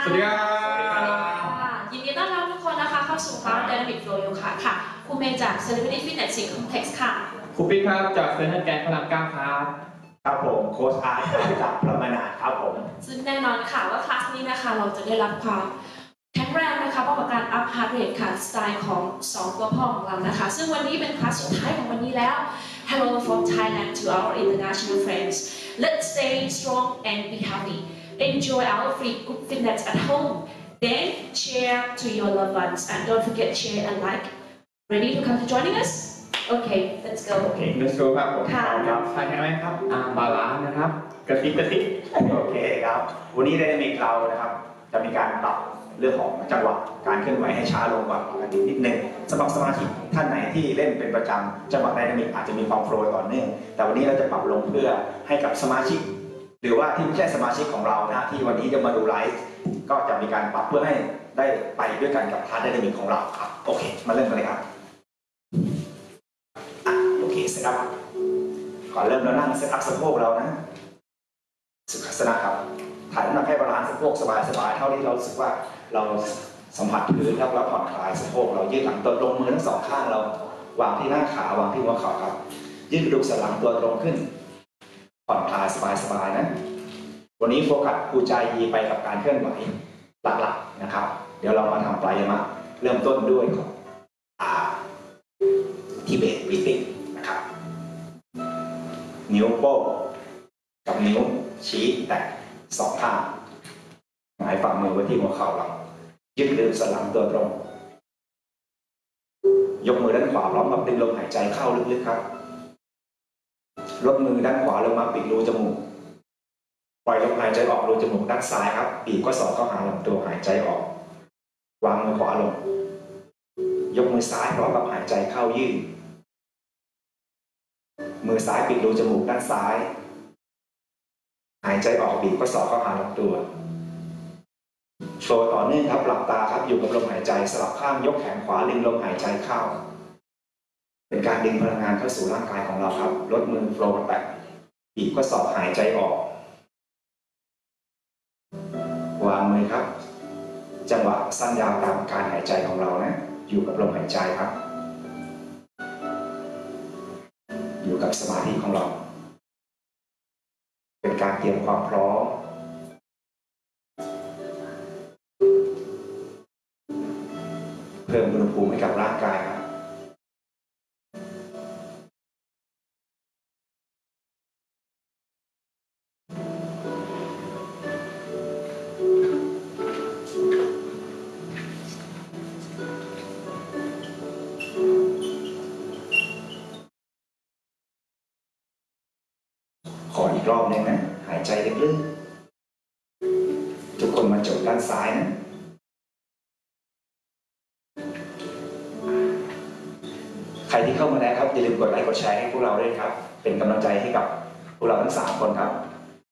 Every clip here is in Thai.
วัสดีครับยินดีต้อนรับทุกคนนะคะเข้าสู่คลาส Dynamic Flow Yoga ค่ะครูเมย์จาก Celebrity Fitness Sing Complex ค่ะครูปิ๊กครับจากเซนต์แกนพลังก้าวครับครับผมโค้ชอาร์ตจากพระมนาครับผมซึ่งแน่นอนค่ะว่าคลาสนี้นะคะเราจะได้รับความแข็งแรงนะคะป้องกันการ up heart rate ค่ะสไตล์ของ2ตัวพ่อของเรานะคะซึ่งวันนี้เป็นคลาสสุดท้ายของวันนี้แล้ว Hello from Thailand to our international friends let's stay strong and be healthy enjoy our free group fitness at home then share to your loved ones and don't forget share and like ready to come to joining us okay let's go okay let's go ครับผมครับใช่ไหมครับบาลานซ์นะครับกระซิบโอเคครับวันนี้ไดนามิกเรานะครับจะมีการปรับเรื่องของจังหวะการเคลื่อนไหวให้ช้าลงกว่าปกตินิดนึงสำหรับสมาชิกท่านไหนที่เล่นเป็นประจำจังหวะไดนามิกอาจจะมีความโฟล์ต่อเนื่องแต่วันนี้เราจะปรับลงเพื่อให้กับสมาชิกหรือว่าที่ไม่ใช่สมาชิกของเรานะที่วันนี้จะมาดูไลฟ์ก็จะมีการปรับเพื่อให้ได้ไปด้วยกันกับคลาสไดนามิกของเราครับโอเคมาเริ่มกันเลยครับโอเคเสร็จแล้วก่อนเริ่มเรานั่งเซตอัพสะโพกเรานะสุขสนะครับถ่ายน้ำหนักให้บาลานซ์สะโพกสบายๆเท่าที่เราสึกว่าเราสัมผัสพื้นแล้วเราผ่อนคลายสะโพกเรายืดหลังตัวตรงมือทั้งสองข้างเราวางที่หน้าขาวางที่หัวเข่าครับยืดกระดูกสันหลังตัวตรงขึ้นผ่อนคลายสบายๆนะวันนี้โฟกัสภูจายีไปกับการเคลื่อนไหวหลักๆนะครับเดี๋ยวเรามาทำปลายมะเริ่มต้นด้วยของทิเบตบรีติ้งนะครับนิ้วโป้งกับนิ้วชี้แตะสองข้างหงายฝ่ามือไว้ที่หัวเข่าเรายืดกระดูกสันหลังตัวตรงยกมือด้านขวาพร้อมกับดึงลมหายใจเข้าลึกๆครับลดมือด้านขวาลงมาปิดรูจมูกปล่อยลมหายใจออกรูจมูกด้านซ้ายครับปีกก็สอดเข้าหาลำตัวหายใจออกวางมือขวาลงยกมือซ้ายพร้อมกับหายใจเข้ายืดมือซ้ายปิดรูจมูกด้านซ้ายหายใจออกบีบข้อศอกเข้าหาลำตัวโชว์ต่อเนื่องครับหลับตาครับอยู่กับลมหายใจสลับข้างยกแขนขวาดึงลมหายใจเข้าเป็นการดึงพลังงานเข้าสู่ร่างกายของเราครับลดมือโฟล์แตะบีบข้อศอกหายใจออกวางมือครับจังหวะสั้นยาวตามการหายใจของเรานะอยู่กับลมหายใจครับอยู่กับสมาธิของเราเป็นการเตรียมความพร้อมเพิ่มอุณหภูมิให้กับร่างกายครับขออีกรอบหนึ่งนะหายใจลึกๆทุกคนมาจบด้านซ้ายนะใครที่เข้ามาแล้วครับอย่าลืมกดไลค์กดแชร์ให้พวกเราด้วยครับเป็นกำลังใจให้กับพวกเราทั้ง3คนครับ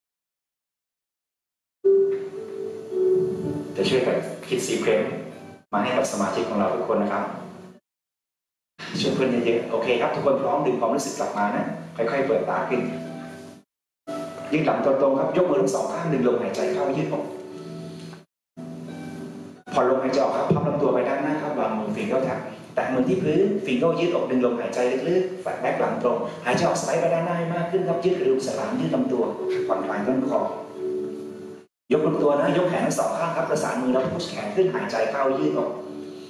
จะช่วยกันคิดซีเควนต์มาให้กับสมาชิกของเราทุกคนนะครับช่วยเพื่อนเยอะๆโอเคครับทุกคนพร้อมดึงความรู้สึกกลับมานะค่อยๆเปิดตาขึ้นยืดหลังตรงๆครับยกมือทั้งสองข้างดึงลมหายใจเข้ายืดออกผ่อนลมหายใจออกครับพับลำตัวไปด้านหน้าครับวางมือฟิงเกิลแท็บแตะมือที่พื้นฟิงเกิลยืดออกดึงลมหายใจลึกๆแฟลตแบ็กหลังตรงหายใจออกสไลด์ไปด้านหน้าให้มากขึ้นครับยืดกระดูกสันหลังยืดลำตัวผ่อนคลายต้นคอยกลำตัวนะยกแขนทั้งสองข้างครับประสานมือแล้วพุชแขนขึ้นหายใจเข้ายืดออก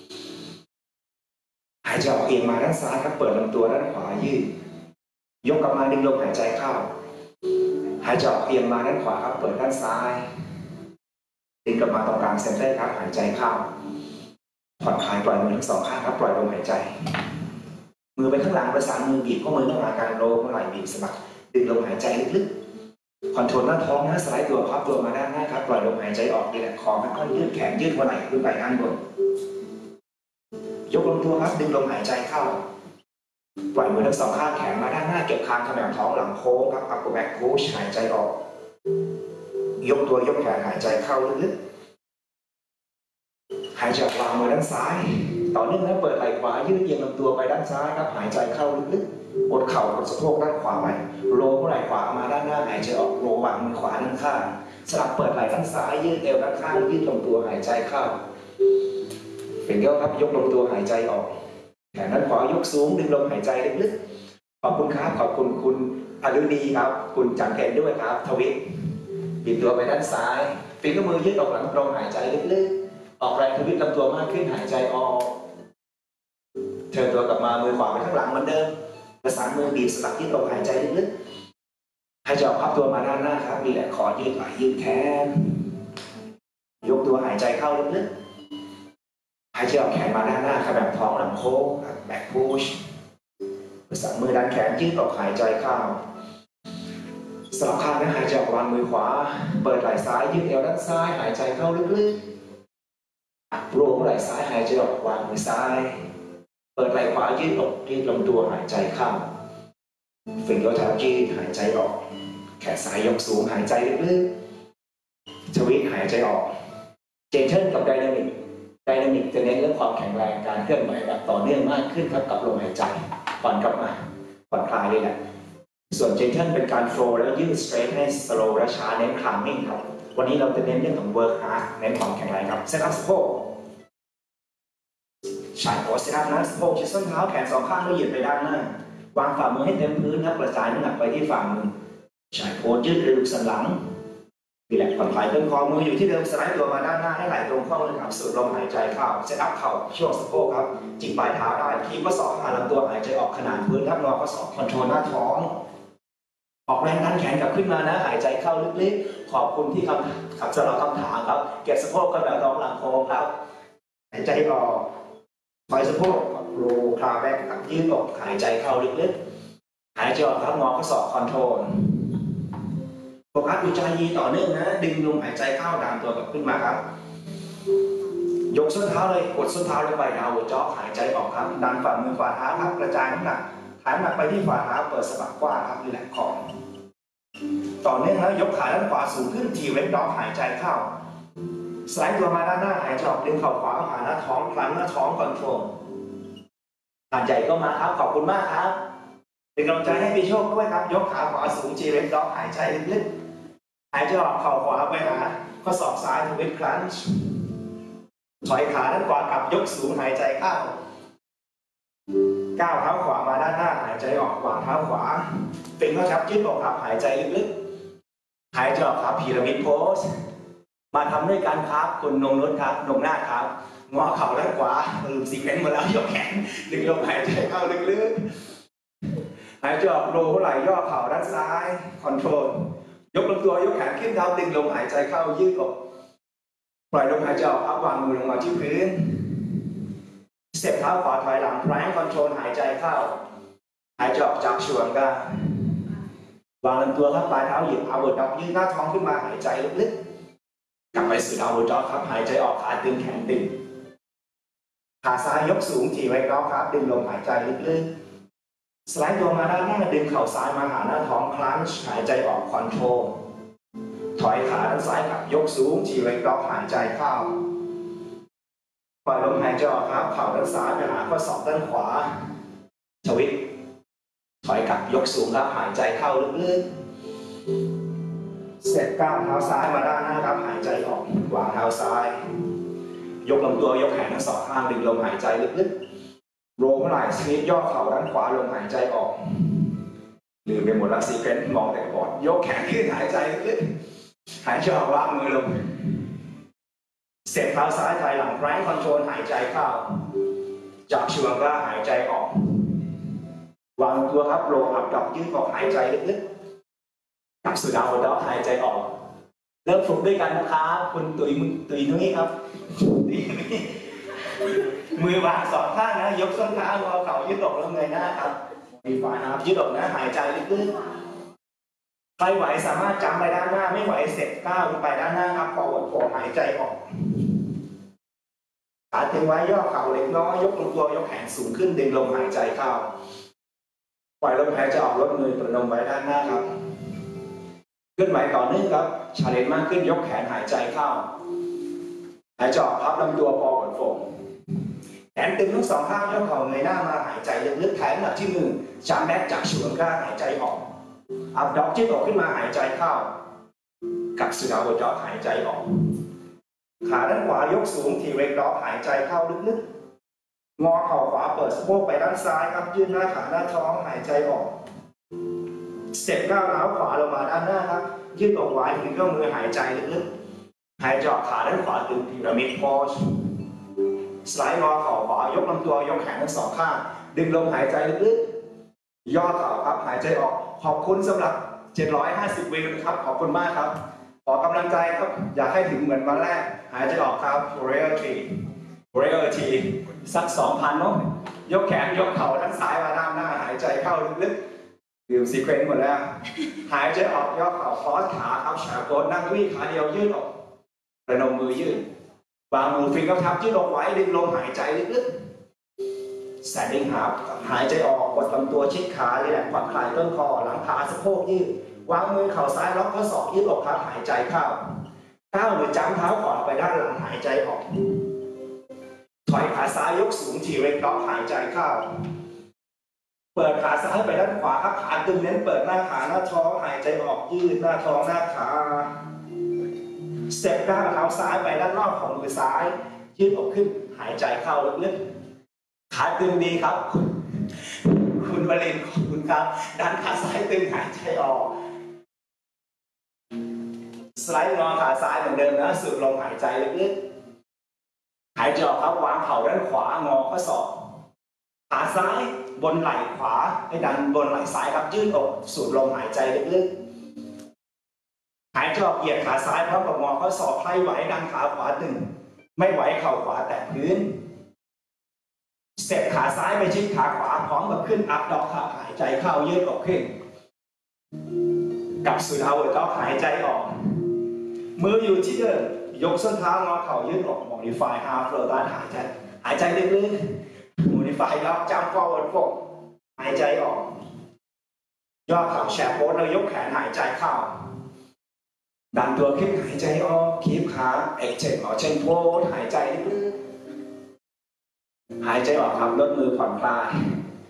หายใจออกเอียงมาด้านซ้ายครับเปิดลำตัวด้านขวายืดยกกลับมาดึงลมหายใจเข้าหายใจออกเอียงมาด้านขวาครับเปิดด้านซ้ายดึงกลับมาตรงกลางเซนเตอร์ครับหายใจเข้าผ่อนคลายปล่อยมือทั้งสองข้างครับปล่อยลมหายใจมือไปข้างหลังประสานมือบีบข้อมือข้างหลังการโน้มไหล่บีบสะบักดึงลมหายใจลึกๆคอนโทรลหน้าท้องนะสไลด์ตัวพับตัวมาด้านหน้าครับปล่อยลมหายใจออกดีแหละคอค่อยๆยืดแขนยืดหัวไหล่ขึ้นไปด้านบนยกลำตัวครับดึงลมหายใจเข้าปล่อยมือทั้งสองข้างแขนมาด้านหน้าเก็บคางขมวดท้องหลังโค้งครับอัปเปอร์แบ็คโค้ชหายใจออกยกตัวยกแขนหายใจเข้าลึกๆหายใจวางมือด้านซ้ายต่อเนื่องนะเปิดไหล่ขวายืดเอียงลำตัวไปด้านซ้ายครับหายใจเข้าลึกๆกดเข่ากดสะโพกด้านขวาไว้โรไหล่ขวามาด้านหน้าหายใจออกโรวางมือขวาด้านข้างสลับเปิดไหล่ด้านซ้ายยืดเอวด้านข้างยืดลงตัวหายใจเข้าเป็นเดียวครับยกลงตัวหายใจออกแขนด้านขวายกสูงดึงลมหายใจลึกๆขอบคุณครับขอบคุณคุณอรุณีครับคุณจันเพนด้วยครับทวิตบิดตัวไปด้านซ้ายฝีมือยืดออกหลังตรงหายใจลึกๆออกแรงทวิตลำตัวมากขึ้นหายใจออกเทิร์นตัวกลับมามือขวาไปข้างหลังเหมือนเดิมประสานมือบีบสลับยืดออกหายใจลึกๆหายใจออกพับตัวมาด้านหน้าครับมีแหละคอยืดไหล่ยืดแขนยกตัวหายใจเข้าลึกๆหายใจออกแขนมาด้านหน้าครับแบบท้องหลังโค้งแบ็คพุชประสานมือดันแขนยืดออกหายใจเข้าสลับข้างนะหายใจออกวางมือขวาเปิดไหล่ซ้ายยืดเอวด้านซ้ายหายใจเข้าลึกๆโรไหล่ซ้ายหายใจออกวางมือซ้ายเปิดไหล่ขวายืดอกยืดลำตัวหายใจเข้าฝึกยกเท้ายืดหายใจออกแขนซ้ายยกสูงหายใจลึกๆทวิตหายใจออกเจนเทิลกับไดนามิกจะเน้นเรื่องความแข็งแรงการเคลื่อนไหวแบบต่อเนื่องมากขึ้นครับกับลมหายใจผ่อนกลับมาผ่อนคลายเลยแหละส่วนเจนเทิลเป็นการโฟล์แล้วยืดสเตรทให้สโลว์และช้าเน้นคลามมิ่งครับวันนี้เราจะเน้นเรื่องของเวิร์คฮาร์ดเน้นความแข็งแรงครับเซตอัพสะโพกชายโพสเซตอัพนะสะโพกชิดส้นเท้าแขนสองข้างไม่เหยียดไปด้านหน้าวางฝ่ามือให้เต็มพื้นครับกระจายน้ำหนักไปที่ฝ่ามือชายโพสยืดกระดูกสันหลังรีแลกซ์ผ่อนคลายต้นคอมืออยู่ที่เดิมสไลด์ตัวมาด้านหน้าให้ไหล่ตรงเข้าเลยครับสูดลมหายใจเข้าเซตอัพเข่าช่วงสะโพกครับจิกปลายเท้าได้คีบข้อศอกหาลำตัวหายใจออกขนาดพื้นครับงอข้อศอกคอนโทรลหน้าท้องออกแรงดันแขนกลับขึ้นมานะหายใจเข้าลึกๆขอบคุณที่ครับสำหรับคำถามครับเก็บสะโพกกันแบบท้องหลังโค้งครับหายใจออกถอยสะโพกโรคลาแบ็กกับยืดอกหายใจเข้าลึกๆหายใจออกครับงอข้อศอกคอนโทรลโฟกัสอุจจาระต่อเนื่องนะดึงลมหายใจเข้าดันตัวกลับขึ้นมาครับยกส้นเท้าเลยกดส้นเท้าลงไปดาวจ็อกหายใจออกครับดันฝ่ามือฝ่าเท้าครับกระจายน้ำหนักถ่ายน้ำหนักไปที่ฝ่าเท้าเปิดสะบักกว้างครับรีแลกซ์คอต่อเนื่องแล้วยกขาด้านขวาสูงขึ้นทีเว้นด็อกหายใจเข้าสไลด์ตัวมาด้านหน้าหายใจออกดึงเข่าขวาผ่านหน้าท้องคลังหน้าท้องคอนโทรลหาดใหญ่ก็มาครับขอบคุณมากครับเป็นกำลังใจให้พี่โชคด้วยครับยกขาขวาสูงจีเรนด็อกหายใจลึกๆหายใจออกเข่าขวาไปหาข้อศอกซ้ายทวิตครันช์ถอยขาด้านขวากลับยกสูงหายใจเข้าก้าวเท้าขวามาด้านหน้าหายใจออกวางเท้าขวาเป็นข้อชับยืดอกครับหายใจลึกๆหายใจออกครับพีระมิดโพสมาทำด้วยกันครับคุณนงนุชครับนงหน้าครับงอเข่าด้านขวาซีเควนต์หมดแล้วยกแขนดึงลมหายใจเข้าลึกๆหายใจออกโรไหล่ย่อเข่าด้านซ้ายคอนโทรลยกลำตัวยกแขนขึ้นเท้าดึงลมหายใจเข้ายืดอกปล่อยลมหายใจออกครับวางมือลงมาที่พื้นสเต็ปเท้าขวาถอยหลังแพลงคอนโทรลหายใจเข้าหายใจออกจากช่วงก้าวางลำตัวครับปลายเท้าเหยียบเอาเวิร์ดด็อกยืดหน้าท้องขึ้นมาหายใจลึกๆกลับไปสู่ดาวเวิร์ดด็อกครับหายใจออกขาตึงแขนตึงขาซ้ายยกสูงทีไว้ด็อกครับดึงลมหายใจลึกๆสไลด์ตัวมาด้านหน้าดึงเข่าซ้ายมาหาหน้าท้องคลันช์หายใจออกคอนโทรลถอยขาด้านซ้ายกลับยกสูงทีไว้ด็อกหายใจเข้าปล่อยลมหายใจออกครับเข่าด้านซ้ายไปหาข้อศอกด้านขวาทวิตถอยกลับยกสูงครับหายใจเข้าลึกๆเสร็จก้าวเท้าซ้ายมาด้านหน้าครับหายใจออกวางเท้าซ้ายยกลำตัวยกแขนทั้งสองข้างดึงลมหายใจลึกๆโรลไหล่สควีซย่อเข่าด้านขวาลมหายใจออกลืมไปหมดละซีเควนต์มองแต่บอร์ดยกแขนขึ้นหายใจลึกๆหายใจออกวางมือลงเสร็จเท้าซ้ายถอยหลังแรงคอนโทรลหายใจเข้าจับช่วงก้าหายใจออกวางตัวครับโรอัพดอกยืดออกหายใจลึกๆกลับสู่ดาวด็อกหายใจออกเริ่มฝึกด้วยกันนะครับคุณตุยนุ้ยครับมือวางสองข้างนะยกส้นเท้าเอาเข่ายืดอกแล้วเงยหน้าครับมีฝ่าครับยืดอกนะหายใจลึกๆใครไหวสามารถจำไปด้านหน้าไม่ไหวเสร็จก้าวขึ้นไปด้านหน้าครับforward foldหายใจออกขาตึงไว้ย่อเข่าเล็กน้อยยกลำตัวยกแขนสูงขึ้นดึงลมหายใจเข้าปล่อยลมหายใจออกลดมือประนมไว้ด้านหน้าครับเคลื่อนไหวต่อเนื่องครับชาเลนจ์มากขึ้นยกแขนหายใจเข้าหายใจออกพับลำตัวforward fold ขนตึงทั้งสองข้างยกเข่าเงยหน้ามาหายใจลึกๆแขนหนักที่มือชามแบ็กจากชูอังกาหายใจออกอัพด็อกยืดอกขึ้นมาหายใจเข้ากับสุดาวด็อกหายใจออกขาด้านขวายกสูงทีเรกด็อกหายใจเข้าลึกๆงอเข่าขวาเปิดสะโพกไปด้านซ้ายครับยืดหน้าขาหน้าท้องหายใจออกสเต็ปก้าวเท้าขวาลงมาด้านหน้าครับยืดอกไว้ถึงเครื่องมือหายใจลึกๆหายใจออกขาด้านขวาตึงพีระมิดโพสสไลด์งอเข่าขวายกลำตัวยกแขนทั้งสองข้างดึงลมหายใจลึกๆย่อเข่าครับหายใจออกขอบคุณสำหรับ750วิวนะครับขอบคุณมากครับขอกำลังใจครับอยากให้ถึงเหมือนวันแรกหายใจออกครับ Royalty สัก 2,000 เนาะยกแขนยกเข่าด้านซ้ายมาด้านหน้าหายใจเข้าลึกๆดื่มซีเควนต์หมดแล้วหายใจออกย่อเข่าคอสขาครับแฉกโกนนั่งวิ่งขาเดียวยืดออกประนมมือยืดวางมือฟิงกับทับยืดออกไว้ดึงลมหายใจลึกๆ Standing up หายใจออกกดลำตัวชิดขารีแลกซ์ผ่อนคลายต้นคอหลังขาสะโพกยืดวางมือเข่าซ้ายล็อกข้อศอกยืดอกครับหายใจเข้าก้าวหรือจ้ำเท้าขวาไปด้านหลังหายใจออกถอยขาซ้ายยกสูงทีเรกด็อกหายใจเข้าเปิดขาซ้ายไปด้านขวาครับขาตึงเน้นเปิดหน้าขาหน้าท้องหายใจออกยืดหน้าท้องหน้าขาสเต็ปก้าวเท้าซ้ายไปด้านนอกของมือซ้ายยืดอกขึ้นหายใจเข้าลึกๆขาตึงดีครับคุณวรินทร์ขอบคุณครับดันขาซ้ายตึงหายใจออกสไลด์งอขาซ้ายเหมือนเดิมนะสูดลมหายใจลึกๆหายใจออกครับวางเข่าด้านขวางอข้อศอกขาซ้ายบนไหล่ขวาให้ดันบนไหล่ซ้ายครับยืดอกสูดลมหายใจลึกๆหายใจออกเหยียดขาซ้ายพร้อมกับงอข้อศอกใครไหวดันขาขวาตึงไม่ไหวเข่าขวาแตะพื้นสเต็ปขาซ้ายไปชิดขาขวาพร้อมกับขึ้นอัพด็อกขาหายใจเข้ายืดอกขึ้นกับสุดเอาเวอร์ด็อกหายใจออกมืออยู่ที่เดิมยกส้นเท้างอเข่ายืดออก Modify Half Flow ด้านหายใจลึกๆ Modify ล็อกจัมป์ forward fold หายใจออกย่อเข่าแชร์โพสแล้วยกแขนหายใจเข้าดันตัวขึ้นหายใจออกคีบขาextend เช่นโพสหายใจลึกๆหายใจออกครับลดมือผ่อนคลาย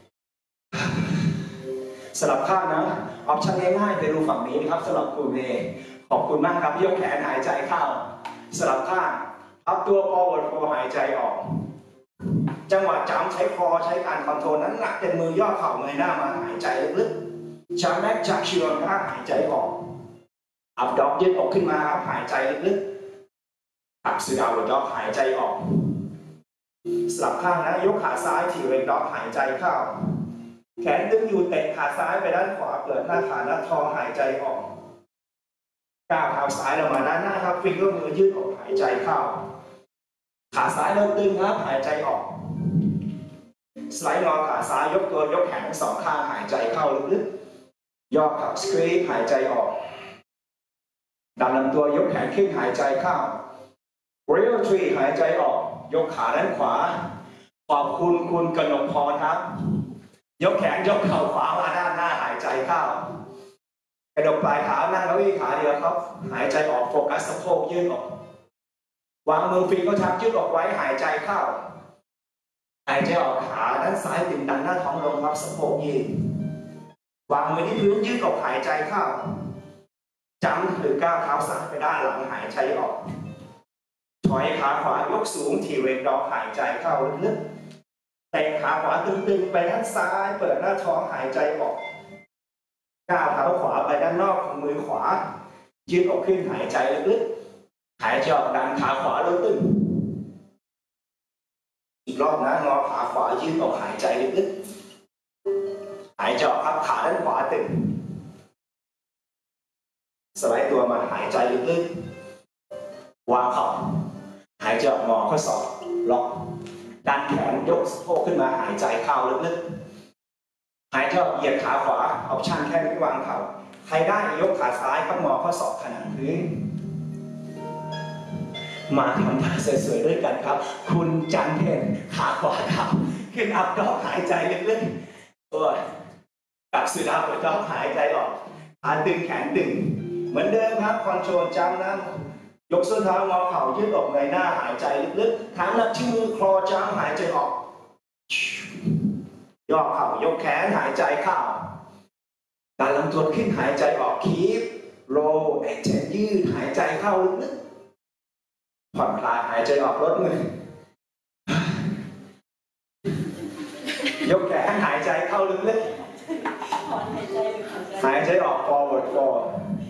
สลับข้างนะออปชั่นง่ายๆไปดูฝั่งนี้นะครับสำหรับคุณเองขอบคุณมากครับยกแขนหายใจเข้าสลับข้างพับตัว forward fold หายใจออกจังหวะจัมป์ใช้คอใช้การคอนโทรลนั้นหนักเป็นมือย่อเข่าเงยหน้ามาหายใจลึกๆชาร์แบ็กจากชิวอังกาหายใจออกอัพด็อกยืดอกขึ้นมาครับหายใจลึกๆอัพสุดาวด็อกหายใจออกสลับข้างนะยกขาซ้ายทีเรกด็อกหายใจเข้าแขนดึงอยู่เตะขาซ้ายไปด้านขวาเปิดหน้าขาหน้าท้องหายใจออกก้าวเท้าซ้ายลงมาด้านหน้าครับฟิงเกอร์มือยืดออกหายใจเข้าขาซ้ายเราตึงครับหายใจออกสไลด์งอขาซ้ายยกตัวยกแขนทั้งสองข้างหายใจเข้าลึกๆย่อเข่าสควีซหายใจออกดันลำตัวยกแขนขึ้นหายใจเข้า Royal Tree หายใจออกยกขาด้านขวาขอบคุณคุณกนกพรครับยกแขนยกเข่าขวามาด้านหน้าหายใจเข้ากระดกปลายเท้านั่งเก้าอี้ขาเดียวครับหายใจออกโฟกัสสะโพกยืดออกวางมือฟิงก็ทับยืดออกไว้หายใจเข้าหายใจออกขาด้านซ้ายตึงดันหน้าท้องลงครับสะโพกยืดวางมือที่พื้นยืดออกหายใจเข้าจัมป์หรือก้าวเท้าซ้ายไปด้านหลังหายใจออกถอยขาขวายกสูงทีเรกด็อกหายใจเข้าลึกๆเตะขาขวาตึงๆไปด้านซ้ายเปิดหน้าท้องหายใจออกก้าวเท้าขวาไปด้านนอกของมือขวายืดออกขึ้นหายใจลึกๆหายใจออกดันขาขวาลงตึงอีกรอบนะงอขาขวายืดออกหายใจลึกๆหายใจออกพับขาด้านขวาตึงสไลด์ตัวมาหายใจลึกๆวางเข่าหายใจออกงอข้อศอกล็อกดันแขนยกสะโพกขึ้นมาหายใจเข้าลึกๆหายใจออกเหยียดขาขวาออปชั่นแค่นี้วางเข่าใครได้ยกขาซ้ายครับงอข้อศอกขนานพื้นมาทำท่าสวยๆด้วยกันครับคุณจันเพ็ญขาขวาทับขึ้นอัพด็อกหายใจลึกๆตัวกับสุดาวด็อกหายใจออกขาตึงแขนตึงเหมือนเดิมครับคอนโทรลจัมป์นะยกส้นเท้างอเข่ายืดอกเงยหน้าหายใจลึกๆทั้งนับที่มือคลอจ้างหายใจออกย่อเข่ายกแขนหายใจเข้าดันลำตัวขึ้นหายใจออกคีบโรเอ็กเทนยืดหายใจเข้าลึกๆผ่อนคลายหายใจออกลดมือยกแขนหายใจเข้าลึกๆหายใจออก forward fold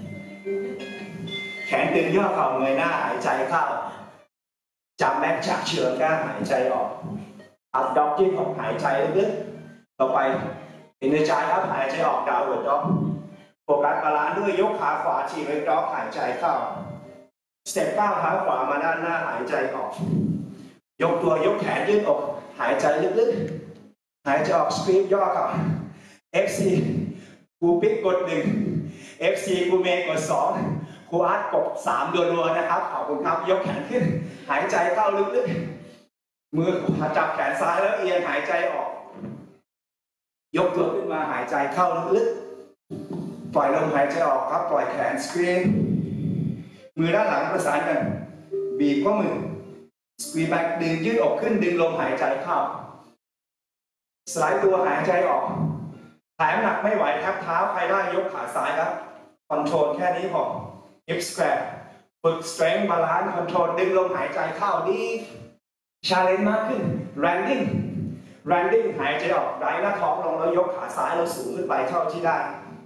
แขนตึงย่อเข่าเงยหน้าหายใจเข้าจับแบ็คจากเชือกก้านหายใจออกอัพด็อกยืดอกหายใจลึกๆต่อไปอินเนอร์ใจครับหายใจออกดาวเวิร์ดด็อกโฟกัสบาลานซ์ด้วยยกขาขวาทีเวกด็อกหายใจเข้าสเต็ปก้าวเท้าขวามาด้านหน้าหายใจออกยกตัวยกแขนยืดอกหายใจลึกๆหายใจออกสควีปย่อเข่า FC กูปิ๊กกด1 FC กูเมย์กด2ครูอาร์ตกด3รัวๆนะครับขอบคุณครับยกแขนขึ้นหายใจเข้าลึกๆมือจับแขนซ้ายแล้วเอียงหายใจออกยกตัวขึ้นมาหายใจเข้าลึกๆปล่อยลมหายใจออกครับปล่อยแขนสกรีนมือด้านหลังประสานกันบีบข้อมือสกรีนแบ็กดึงยืดอกขึ้นดึงลมหายใจเข้าสไลด์ตัวหายใจออกแขนหนักไม่ไหวครับเท้าใครได้ยกขาซ้ายครับคอนโทรลแค่นี้พอ hip square ฝึก strength balance control ดึงลมหายใจเข้าดีชาเลนจ์มากขึ้น landing หายใจออกไร้หน้าท้องลงแล้วยกขาซ้ายเราสูงขึ้นไปเท่าที่ได้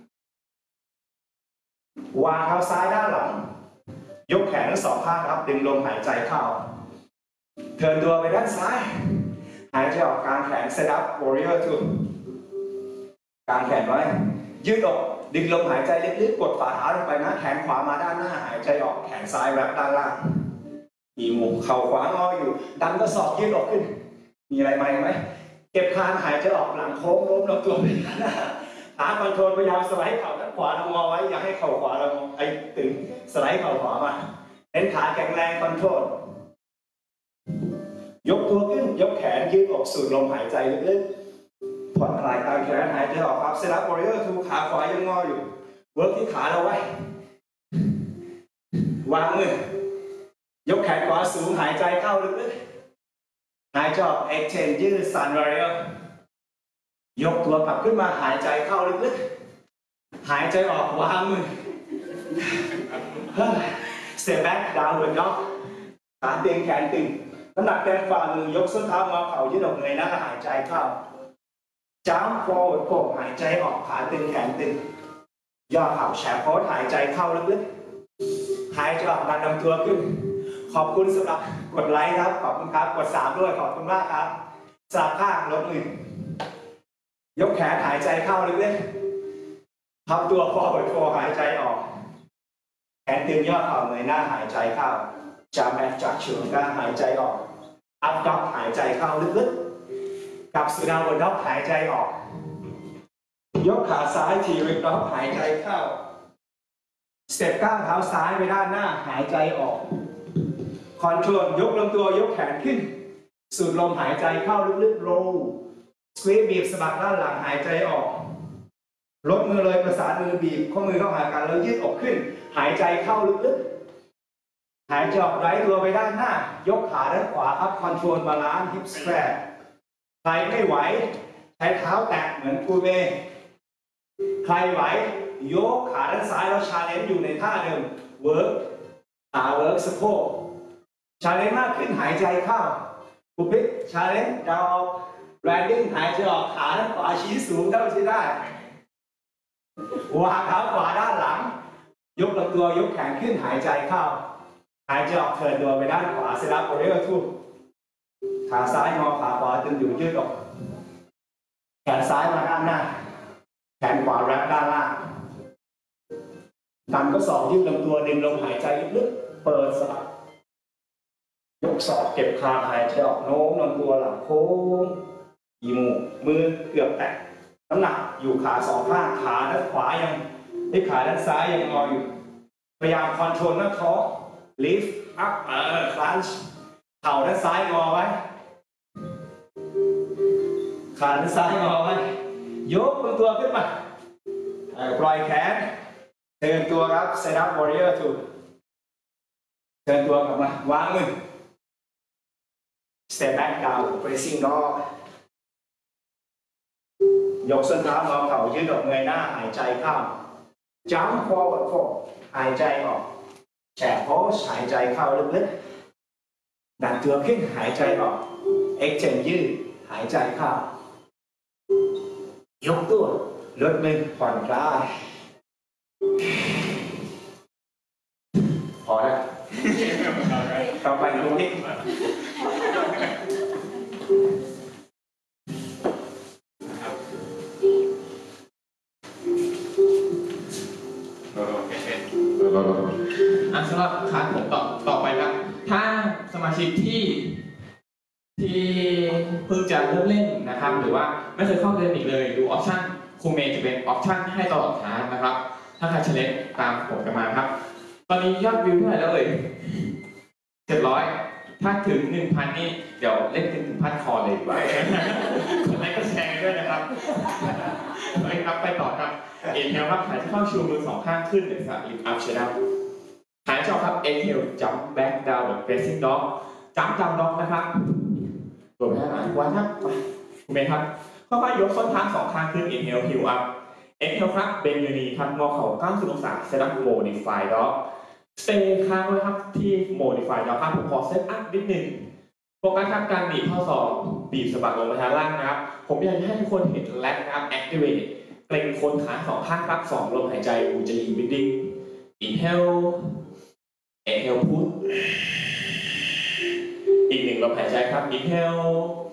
วางเท้าซ้ายด้านหลังยกแขนทั้งสองข้างครับดึงลมหายใจเข้าเทิร์นตัวไปด้านซ้ายหายใจออกกางแขน set up warrior two กางแขนไว้ยืดอกดึงลมหายใจลึกๆกดฝ่าเท้าลงไปนะแขนขวามาด้านหน้าหายใจออกแขนซ้ายแรปด้านล่างอีหมูเข่าขวางออยู่ดันกระสอบยืดอกขึ้นมีอะไรไหมเก็บคางหายใจออกหลังโค้งโน้มลำตัวไปด้านหน้าหาคอนโทรลพยายามสไลด์เข่าด้านขวาลงงอไว้อย่าให้เข่าขวาเราตึงสไลด์เข่าขวามาเน้นขาแข็งแรงคอนโทรลยกตัวขึ้นยกแขนยืดอกสูดลมหายใจลึกๆผ่อนคลายกางแขนหายใจออกครับเซรับวอริเออร์ทูขาขวายังงออยู่เวิร์กที่ขาเราไว้วางมือยกแขนขวาสูงหายใจเข้าลึกๆหายใจออก extend ยืดสันวอริเออร์ยกตัวกลับขึ้นมาหายใจเข้าลึกๆหายใจออกวางมือ step back downward dog ขาตึงแขนตึงน้ำหนักเต็มฝ่ามือยกส้นเท้างอเข่ายืดอกเงยหน้าหายใจเข้าjump forward fold หายใจออกขาตึงแขนตึงย่อเข่าแชร์โพสหายใจเข้าลึกๆหายใจออกดันลำตัวขึ้นขอบคุณสำหรับกดไลค์ครับขอบคุณครับกด3ด้วยขอบคุณมากครับสลับข้างลดมือยกแขนหายใจเข้าลึกๆทำตัว forward fold หายใจออกแขนตึงย่อเข่าเงยหน้าหายใจเข้าจับแบ็คจากเชือกก้านหายใจออกอัพด็อกหายใจเข้าลึกๆกับสุดาวด็อกหายใจออกยกขาซ้ายทีริกด็อกหายใจเข้าสเต็ปก้าวเท้าซ้ายไปด้านหน้าหายใจออกคอนโทรลยกลำตัวยกแขนขึ้นสูดลมหายใจเข้าลึกๆโรลสควีซบีบสะบักด้านหลังหายใจออกลดมือเลยประสานมือบีบข้อมือเข้าหากันแล้วยืดอกขึ้นหายใจเข้าลึกๆหายใจออกไร้ตัวไปด้านหน้ายกขาด้านขวาครับคอนโทรลบาลานซ์ฮิปสแควร์ใครไม่ไหวใช้เท้าแตะเหมือนกูเมย์ใครไหวยกขาด้านซ้ายแล้วชาเลนจ์อยู่ในท่าเดิมเวิร์กขาเวิร์กสะโพกชาเลนจ์มากขึ้นหายใจเข้าปุ๊บปิ๊บชาเลนจ์ดาวแรนดิ้งหายใจออกขาด้านขวาชี้สูงเท่าที่ได้วางเท้าขวาด้านหลังยกลำตัวยกแขนขึ้นหายใจเข้าหายใจออกเทิร์นตัวไปด้านขวาเซรับโอเรอร์ทูขาซ้ายงอขาขวาตึงอยู่ยืดออกแขนซ้ายมาด้านหน้าแขนขวาแรปด้านล่างดันก็ศอกยืดลำตัวดึงลมหายใจลึกๆเปิดสลับยกศอกเก็บคางหายใจออกโน้มลำตัวหลังโค้งอีมูมือเกือบแตะน้ำหนักอยู่ขาสองข้างขาด้านขวายังที่ขาด้านซ้ายยังงออยู่พยายามคอนโทรลหน้าท้องลิฟต์อัพคลันช์เข่าด้านซ้ายงอไว้ขาด้านซ้ายงอไว้ยกตัวขึ้นมาปล่อยแขนเทิร์นตัวครับ set up warrior two เชิญตัวกลับมาวางมือ step back down facing dog ยกส้นเท้างอเข่ายืดออกเงยหน้าหายใจเข้า jump forward fold หายใจออกแฉกโพสหายใจเข้าลึกๆดันตัวขึ้นหายใจออก extend ยืดหายใจเข้ายกตัวลดมือผ่อนคลายพอแล้วต่อไปดูนี่สำหรับคลาสผมต่อไปครับถ้าสมาชิกที่เพิ่งจะเริ่มเล่นนะครับหรือว่าไม่เคยเข้าเรียนอีกเลยดูออปชั่นครูเมย์จะเป็นออปชั่นให้ตลอดคลาสนะครับถ้าใครเชลเลนตามผมกันมาครับตอนนี้ยอดวิวเท่าไหร่แล้ว700ถ้าถึง 1,000 นี่เดี๋ยวเล่นถึง 1,000 คอเลยดีกว่ากดไลค์ก็แชร์ด้วยนะครับไปครับไปต่อครับเอ็นแนวครับหายใจเข้าชูมือ2ข้างขึ้นเลยครับลิฟต์อัพเชดับหายใจออกครับ exhale jump back down facing dog jump down dog นะครับตัวแม่หลังวันครับคุณเมย์ครับค่อยๆยกส้นเท้า2ข้างขึ้น inhale heel up exhale ครับเบนยูนีครับงอเข่า90 องศา set up modify dog stay ค้างไว้ครับที่ modify dog ครับผมขอ set up นิดนึงโฟกัสครับการบีบข้อศอกบีบสะบักลงมาทางล่างนะครับผมอยากให้ทุกคนเห็นแลกนะครับ activate เกร็งโคนขา2ข้างครับ2ลมหายใจอูจะยิงวิดดิ้ง inhale exhale push อีก1ลมหายใจครับ inhale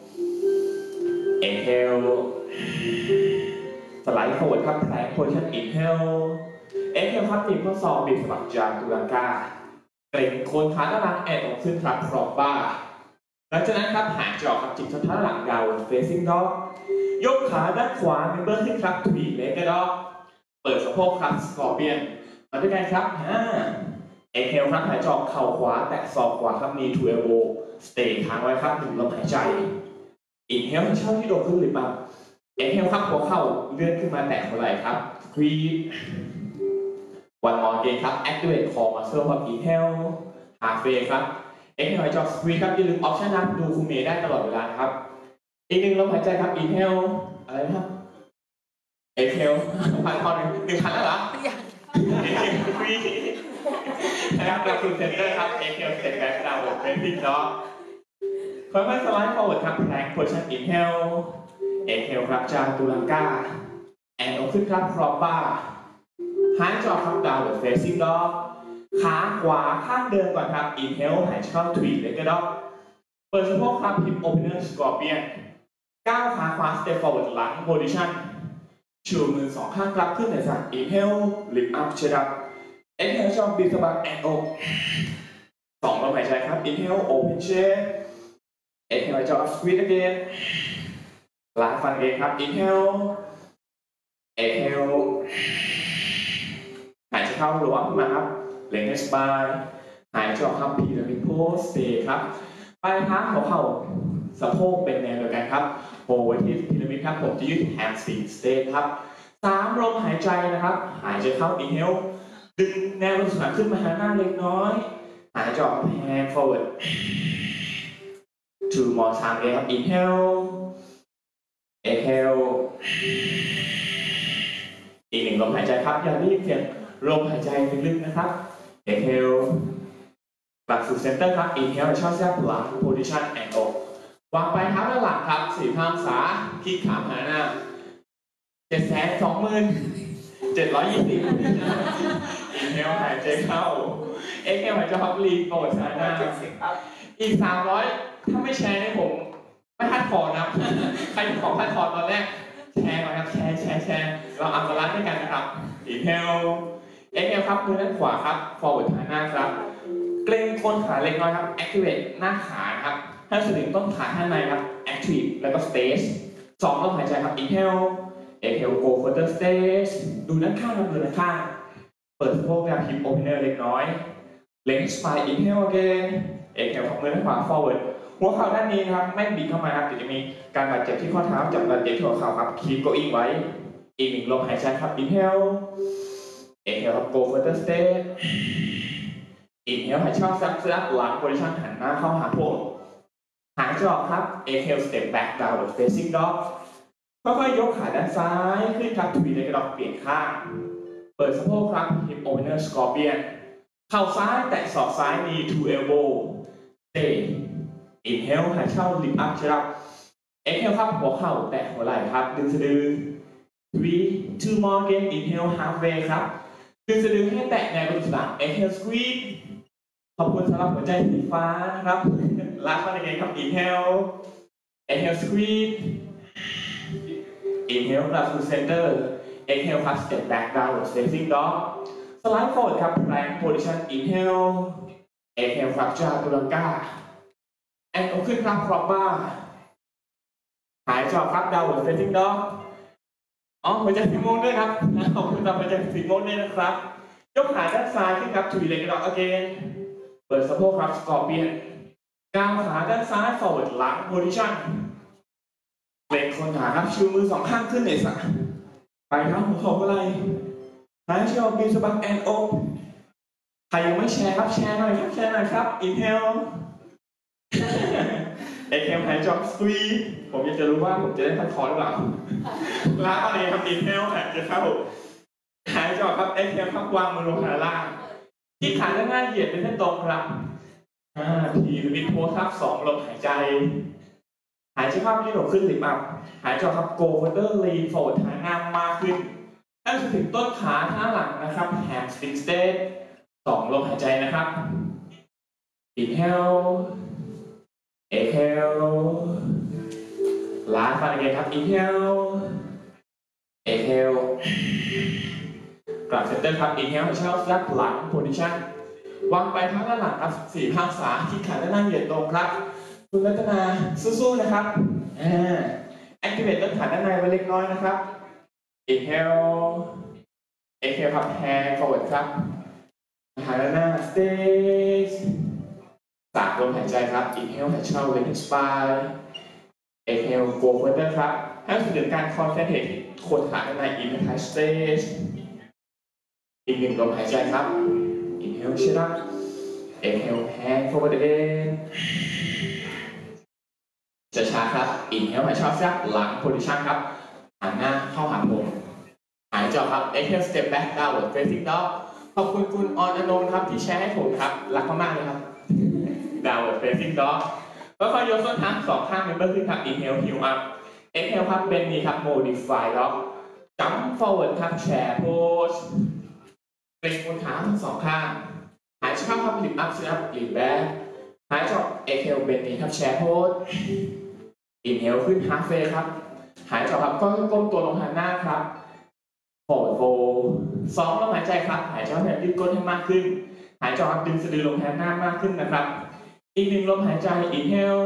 exhale สไลด์ forward ครับ plank position inhale exhale ครับบีบข้อศอกบีบสะบักจานตุลังกาเกร็งโคนขาด้านหลังแอนออกขึ้นครับพร้อมบ้าหลังจากนั้นครับหายใจออกครับจิกส้นเท้าหลังยาว facing dog ยกขาด้านขวาเมมเบอร์ขึ้นครับ tweak leg dog เปิดสะโพกครับ scorpion มาด้วยกันครับexhale ครับหายใจออกเข่าขวาแตะศอกขวาครับ knee to elbow stay ค้างไว้ครับ1ลมหายใจ inhale ให้เช่าที่โดดขึ้นหรือเปล่า exhale ครับหัวเข่าเลื่อนขึ้นมาแตะหัวไหล่ครับ squeeze one more again ครับ activate core muscle ครับ inhale halfway ครับ exhale หายใจออก squeeze ครับอย่าลืม option นะดูคุณเมย์ได้ตลอดเวลาครับอีก1ลมหายใจครับ inhale อะไรนะครับ exhale ผ่านคอ1,000แล้วเหรอ exhale squeeze นะครับเราคือเซนเตอร์ครับ exhale step back down facing dog ค่อยๆสไลด์ forward ครับ plank position inhale exhale ครับจานตุลังกา and ออกขึ้นครับ พร้อมบ้าหายใจออกครับ down facing dog ขาขวาข้างเดิมก่อนครับ inhale หายใจเข้า tweak leg dog เปิดสะโพกครับ hip opener scorpion ก้าวขาขวา step forward หลัง position ชูมือ2ข้างครับขึ้นในสัก inhale lift up chin up exhale ชอบบีบสะบักแอนอก2ลมหายใจครับ inhale open chest exhale จะ squeeze again ล้างฟันเองครับ inhale exhale หายใจเข้าหลวมมาครับเล็งให้สบายหายใจออกครับ pyramid pose stay ครับปลายเท้าหัวเข่าสะโพกเป็นแนวเดียวกันครับโผล่ไว้ที่ pyramid ครับผมจะยืด hamstring stay ครับ3ลมหายใจนะครับหายใจเข้า inhale ดึงแนวลมสันขึ้นมาหาหน้าเล็กน้อยหายใจออก hand forward two more time เลยครับ inhale exhale อีก1ลมหายใจครับอย่ารีบเปลี่ยนลมหายใจลึกๆนะครับ exhale กลับสู่เซนเตอร์ครับ inhale ชอบแทรกหลัง position and อกวางปลายเท้าด้านหลังครับ45 องศาพลิกขาหาหน้า720,720 inhale หายใจเข้า exhale หายใจเข้าลีนโปรดหาหน้าอีก300ถ้าไม่แชร์ให้ผมไม่ทัดคอนะใครขอทัดคอตอนแรกแชร์มาครับแชร์เราอัพบาลานซ์ด้วยกันนะครับ inhale exhale ครับมือด้านขวาครับ forward หาหน้าครับเกร็งโคนขาเล็กน้อยครับ activate หน้าขาครับให้สลิงต้นขาข้างในครับ active แล้วก็ stage 2ลมหายใจครับ inhale exhale go further stage ดูด้านข้างครับดูด้านข้างเปิดสะโพกแบบ hip opener เล็กน้อยเล็ง spine inhale again exhale ของมือด้านขวา forward หัวเข่าด้านนี้นะครับไม่บิดเข้ามาครับจะมีการบาดเจ็บที่ข้อเท้าจับบาดเจ็บที่หัวเข่าครับ keep going ไว้อีก1ลมหายใจครับ inhale exhale ครับ go further step inhale หายใจเข้าซับซับหลัง position หันหน้าเข้าหาผมหายใจออกครับ exhale step back downward facing dog ค่อยๆยกขาด้านซ้ายขึ้นครับ three-legged dog เปลี่ยนข้างเปิดสะโพกครับ hip opener scorpion เข่าซ้ายแตะศอกซ้าย knee to elbow stay inhale หายใจเข้า lift up ครับ exhale ครับหัวเข่าแตะหัวไหล่ครับดึงสะดือ three two more again inhale halfway ครับดึงสะดือให้แตะในบริเวณหลัง exhale squeeze ขอบคุณสำหรับหัวใจสีฟ้านะครับลากเข้าในเกมครับ inhale exhale squeeze inhale กลับสู่ center exhale ครับ step back downward facing dog slide forward ครับ plank position inhale exhale ครับจาตุรังกา and เอาขึ้นครับ prop bar หายใจออกครับ downward facing dog หัวใจสีม่วงด้วยครับขอบคุณสำหรับหัวใจสีม่วงด้วยนะครับยกขาด้านซ้ายขึ้นครับ three-legged dog again เปิดสะโพกครับ scorpion ก้าวขาด้านซ้าย forward หลัง position เล็งคนขาครับชูมือสองข้างขึ้นเลยสักไปครับหัวเข่าอะไรหายใจออกมีสะบักแอนอกใครยังไม่แชร์ครับแชร์หน่อยครับแชร์หน่อยครับ inhale exhale หายใจออก squeeze ผมอยากจะรู้ว่าผมจะได้พันคอหรือเปล่าล้างอะไรครับ inhale หายใจเข้าหายใจออกครับ exhale ครับวางมือลงขาล่างที่ขาด้านหน้าเหยียดเป็นเส้นตรงครับทีวิดโพสครับ2ลมหายใจหายใจเข้ายืดอกขึ้นหรืออัพหายใจออกครับ go further lean forward หางามมากขึ้นให้ถึงต้นขาท่าหลังนะครับ hamstring straight 2ลมหายใจนะครับ inhale exhale last one again ครับ inhale exhale กลับเซนเตอร์ครับ inhale หายใจเข้าซับหลัง position วางไปข้างด้านหลังครับ4 องศาที่ขาด้านหน้าเหยียดตรงครับคุณรัตนาสู้ๆนะครับactivate ต้นขาด้านในไว้เล็กน้อยนะครับ inhale exhale ครับ hand forward ครับขาด้านหน้า stay 3 ลมหายใจครับ inhale หายใจเข้า lengthen spine exhale go further ครับให้รู้สึกการ concentrate ที่โคนขาด้านใน inhale stay อีก1 ลมหายใจครับ inhale chin up exhale hand forward again ช้าๆครับ inhale หายใจเข้าซับหลัง position ครับหันหน้าเข้าหาผมหายใจออกครับ exhale step back downward facing dog ขอบคุณคุณออนอนงครับที่แชร์ให้ผมครับรักมากๆเลยครับ downward facing dog แล้วก็ยกส้นเท้า2 ข้างเมมเบอร์ขึ้นครับ inhale heel up exhale ครับเป็นนี่ครับ modify dog jump forward ครับ chair pose เกร็งบนขาทั้ง2 ข้างหายใจเข้าครับ lift up sit up lift back หายใจออก exhale เป็นนี่ครับ chair pose inhale ขึ้น halfway ครับหายใจออกครับก็ก้มตัวลงหันหน้าครับ forward fold 2 ลมหายใจครับหายใจเข้าแบบยืดก้นให้มากขึ้นหายใจออกดึงสะดือลงแทนหน้ามากขึ้นนะครับอีก1 ลมหายใจ inhale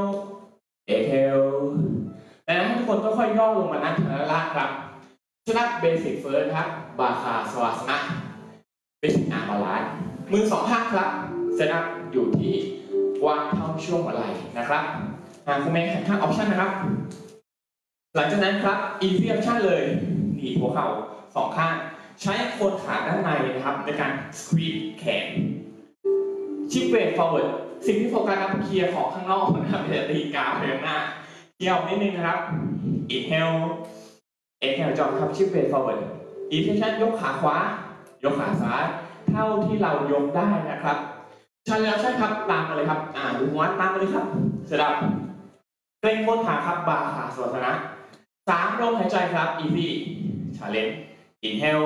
exhale และให้ทุกคนค่อยๆย่อลงมานั่งทางด้านล่างครับsit up basic first ครับบาคาสวาสนะ basic arm balance มือ2 ข้างครับ sit up อยู่ที่วางเท่าช่วงหัวไหล่นะครับคุณเมย์หันข้าง option นะครับหลังจากนั้นครับ easy option เลยหนีบหัวเข่า2 ข้างใช้โคนขาด้านในนะครับในการ squeeze แขนชิปเวท forward สิ่งที่โฟกัสครับเคลียร์ของข้างนอกนะครับอย่าตีกาวไปข้างหน้าเคลียร์ออกนิดนึงนะครับ inhale exhale จอมครับชิปเวท forward extension ยกขาขวายกขาซ้ายเท่าที่เรายกได้นะครับใช่แล้วใช่ครับตามมาเลยครับดูหัวตามมาเลยครับเสร็จแล้วเกร็งก้นขาครับบาขาสวาสนะ3 ลมหายใจครับ easy challenge inhale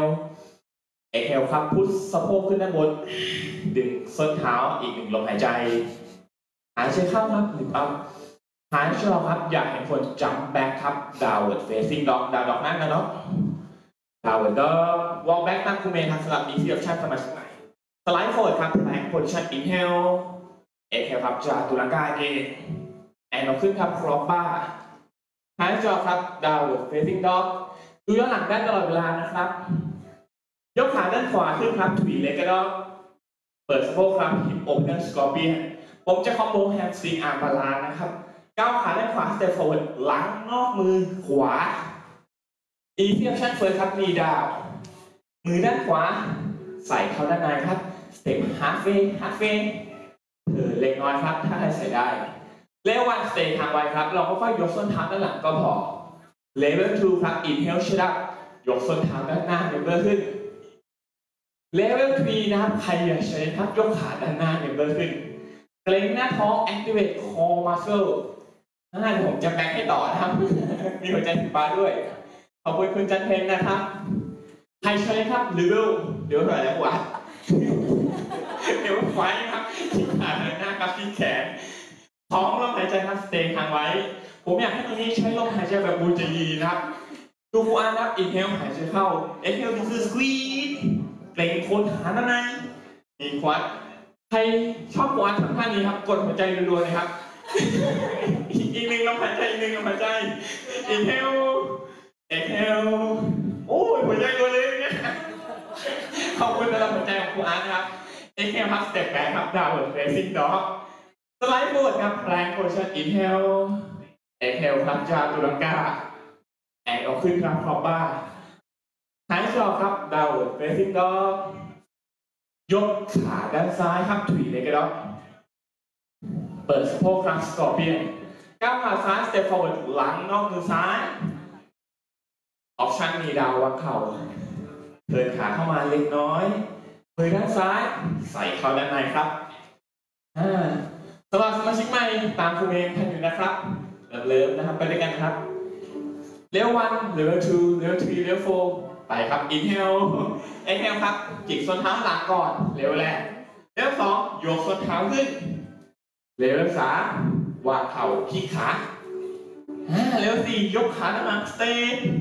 exhale ครับพุทสะโพกขึ้นด้านบนดึงส้นเท้าอีก1 ลมหายใจหายใจเข้าครับ1 up หายใจออกครับอยากเห็นคน jump back ครับ downward facing dog down นั่งนะเนาะ downward dog walk back ตั้งคูเมนครับสลับ easy option สมัยslide forward ครับ plank position inhale exhale ครับจาตุรังกาเกนแอนเอาขึ้นครับ prop bar หายใจออกครับ downward facing dog ดูย้อนหลังได้ตลอดเวลานะครับยกขาด้านขวาขึ้นครับ three-legged dog เปิดสะโพกครับ hip opener scorpion ผมจะคอมโบ hamstring arm balance นะครับก้าวขาด้านขวา step forward หลังนอกมือขวา easy option first ครับ knee down มือด้านขวาใส่เข้าด้านในครับสเต็ปฮาร์ฟเวย์เล็กน้อยครับถ้าใครใส่ได้เลเวล1 stay ทางไว้ครับเราค่อยๆยกส้นเท้าด้านหลังก็พอเลเวล2ครับ inhale shut up ยกส้นเท้าด้านหน้าเยอะขึ้นเลเวล3นะครับใครอยากใช้ครับยกขาด้านหน้าเยอะขึ้นเกร็งหน้าท้อง activate core muscle เดี๋ยวผมจะแบกให้ต่อนะครับ มีหัวใจสีฟ้าด้วยขอบคุณคุณจันเพนนะครับใครใช้ครับเลเวลเดี๋ยวหน่อยแล้ววะเดี๋ยวไว้ครับที่ขาด้านหน้าครับที่แขนท้องลมหายใจครับสเตย์ค้างไว้ผมอยากให้ตรงนี้ใช้ลมหายใจแบบบูจยีนะครับดูฟูอันครับ inhale หายใจเข้า exhale คือ squeeze เกร็งโคนขาด้านในมีควัดใครชอบฟูอันทำท่านี้ครับกดหัวใจรัวๆนะครับอีกหนึ่งลมหายใจinhale exhale โอ้ยหัวใจรัวเลยเนี่ยขอบคุณสำหรับหัวใจของฟูอันนะครับ exhale ครับ step back ครับ downward facing dogสไลด์บนครับ plank position inhale exhale ครับจาตุรังกาแอนออกขึ้นครับพร้อมบ้าหายใจออกครับ downward facing dog ยกขาด้านซ้ายครับถุยเลยก็ได้เปิดสะโพกครับ scorpion ก้าวขาซ้าย step forward หลังนอกมือซ้ายออปชั่นมีดาววางเข่าเทิร์นขาเข้ามาเล็กน้อยมือด้านซ้ายใส่เข้าด้านในครับสำหรับสมาชิกใหม่ตามครูเมนทันอยู่นะครับเริ่มนะครับไปด้วยกันครับเลเวล1เลเวล2เลเวล3เลเวล4ไปครับ inhale exhale ครับจิกส้นเท้าหลังก่อนเลเวลแรกเลเวล2ยกส้นเท้าขึ้นเลเวล3วางเข่าพลิกขาเลเวล4ยกขาด้านหลัง stay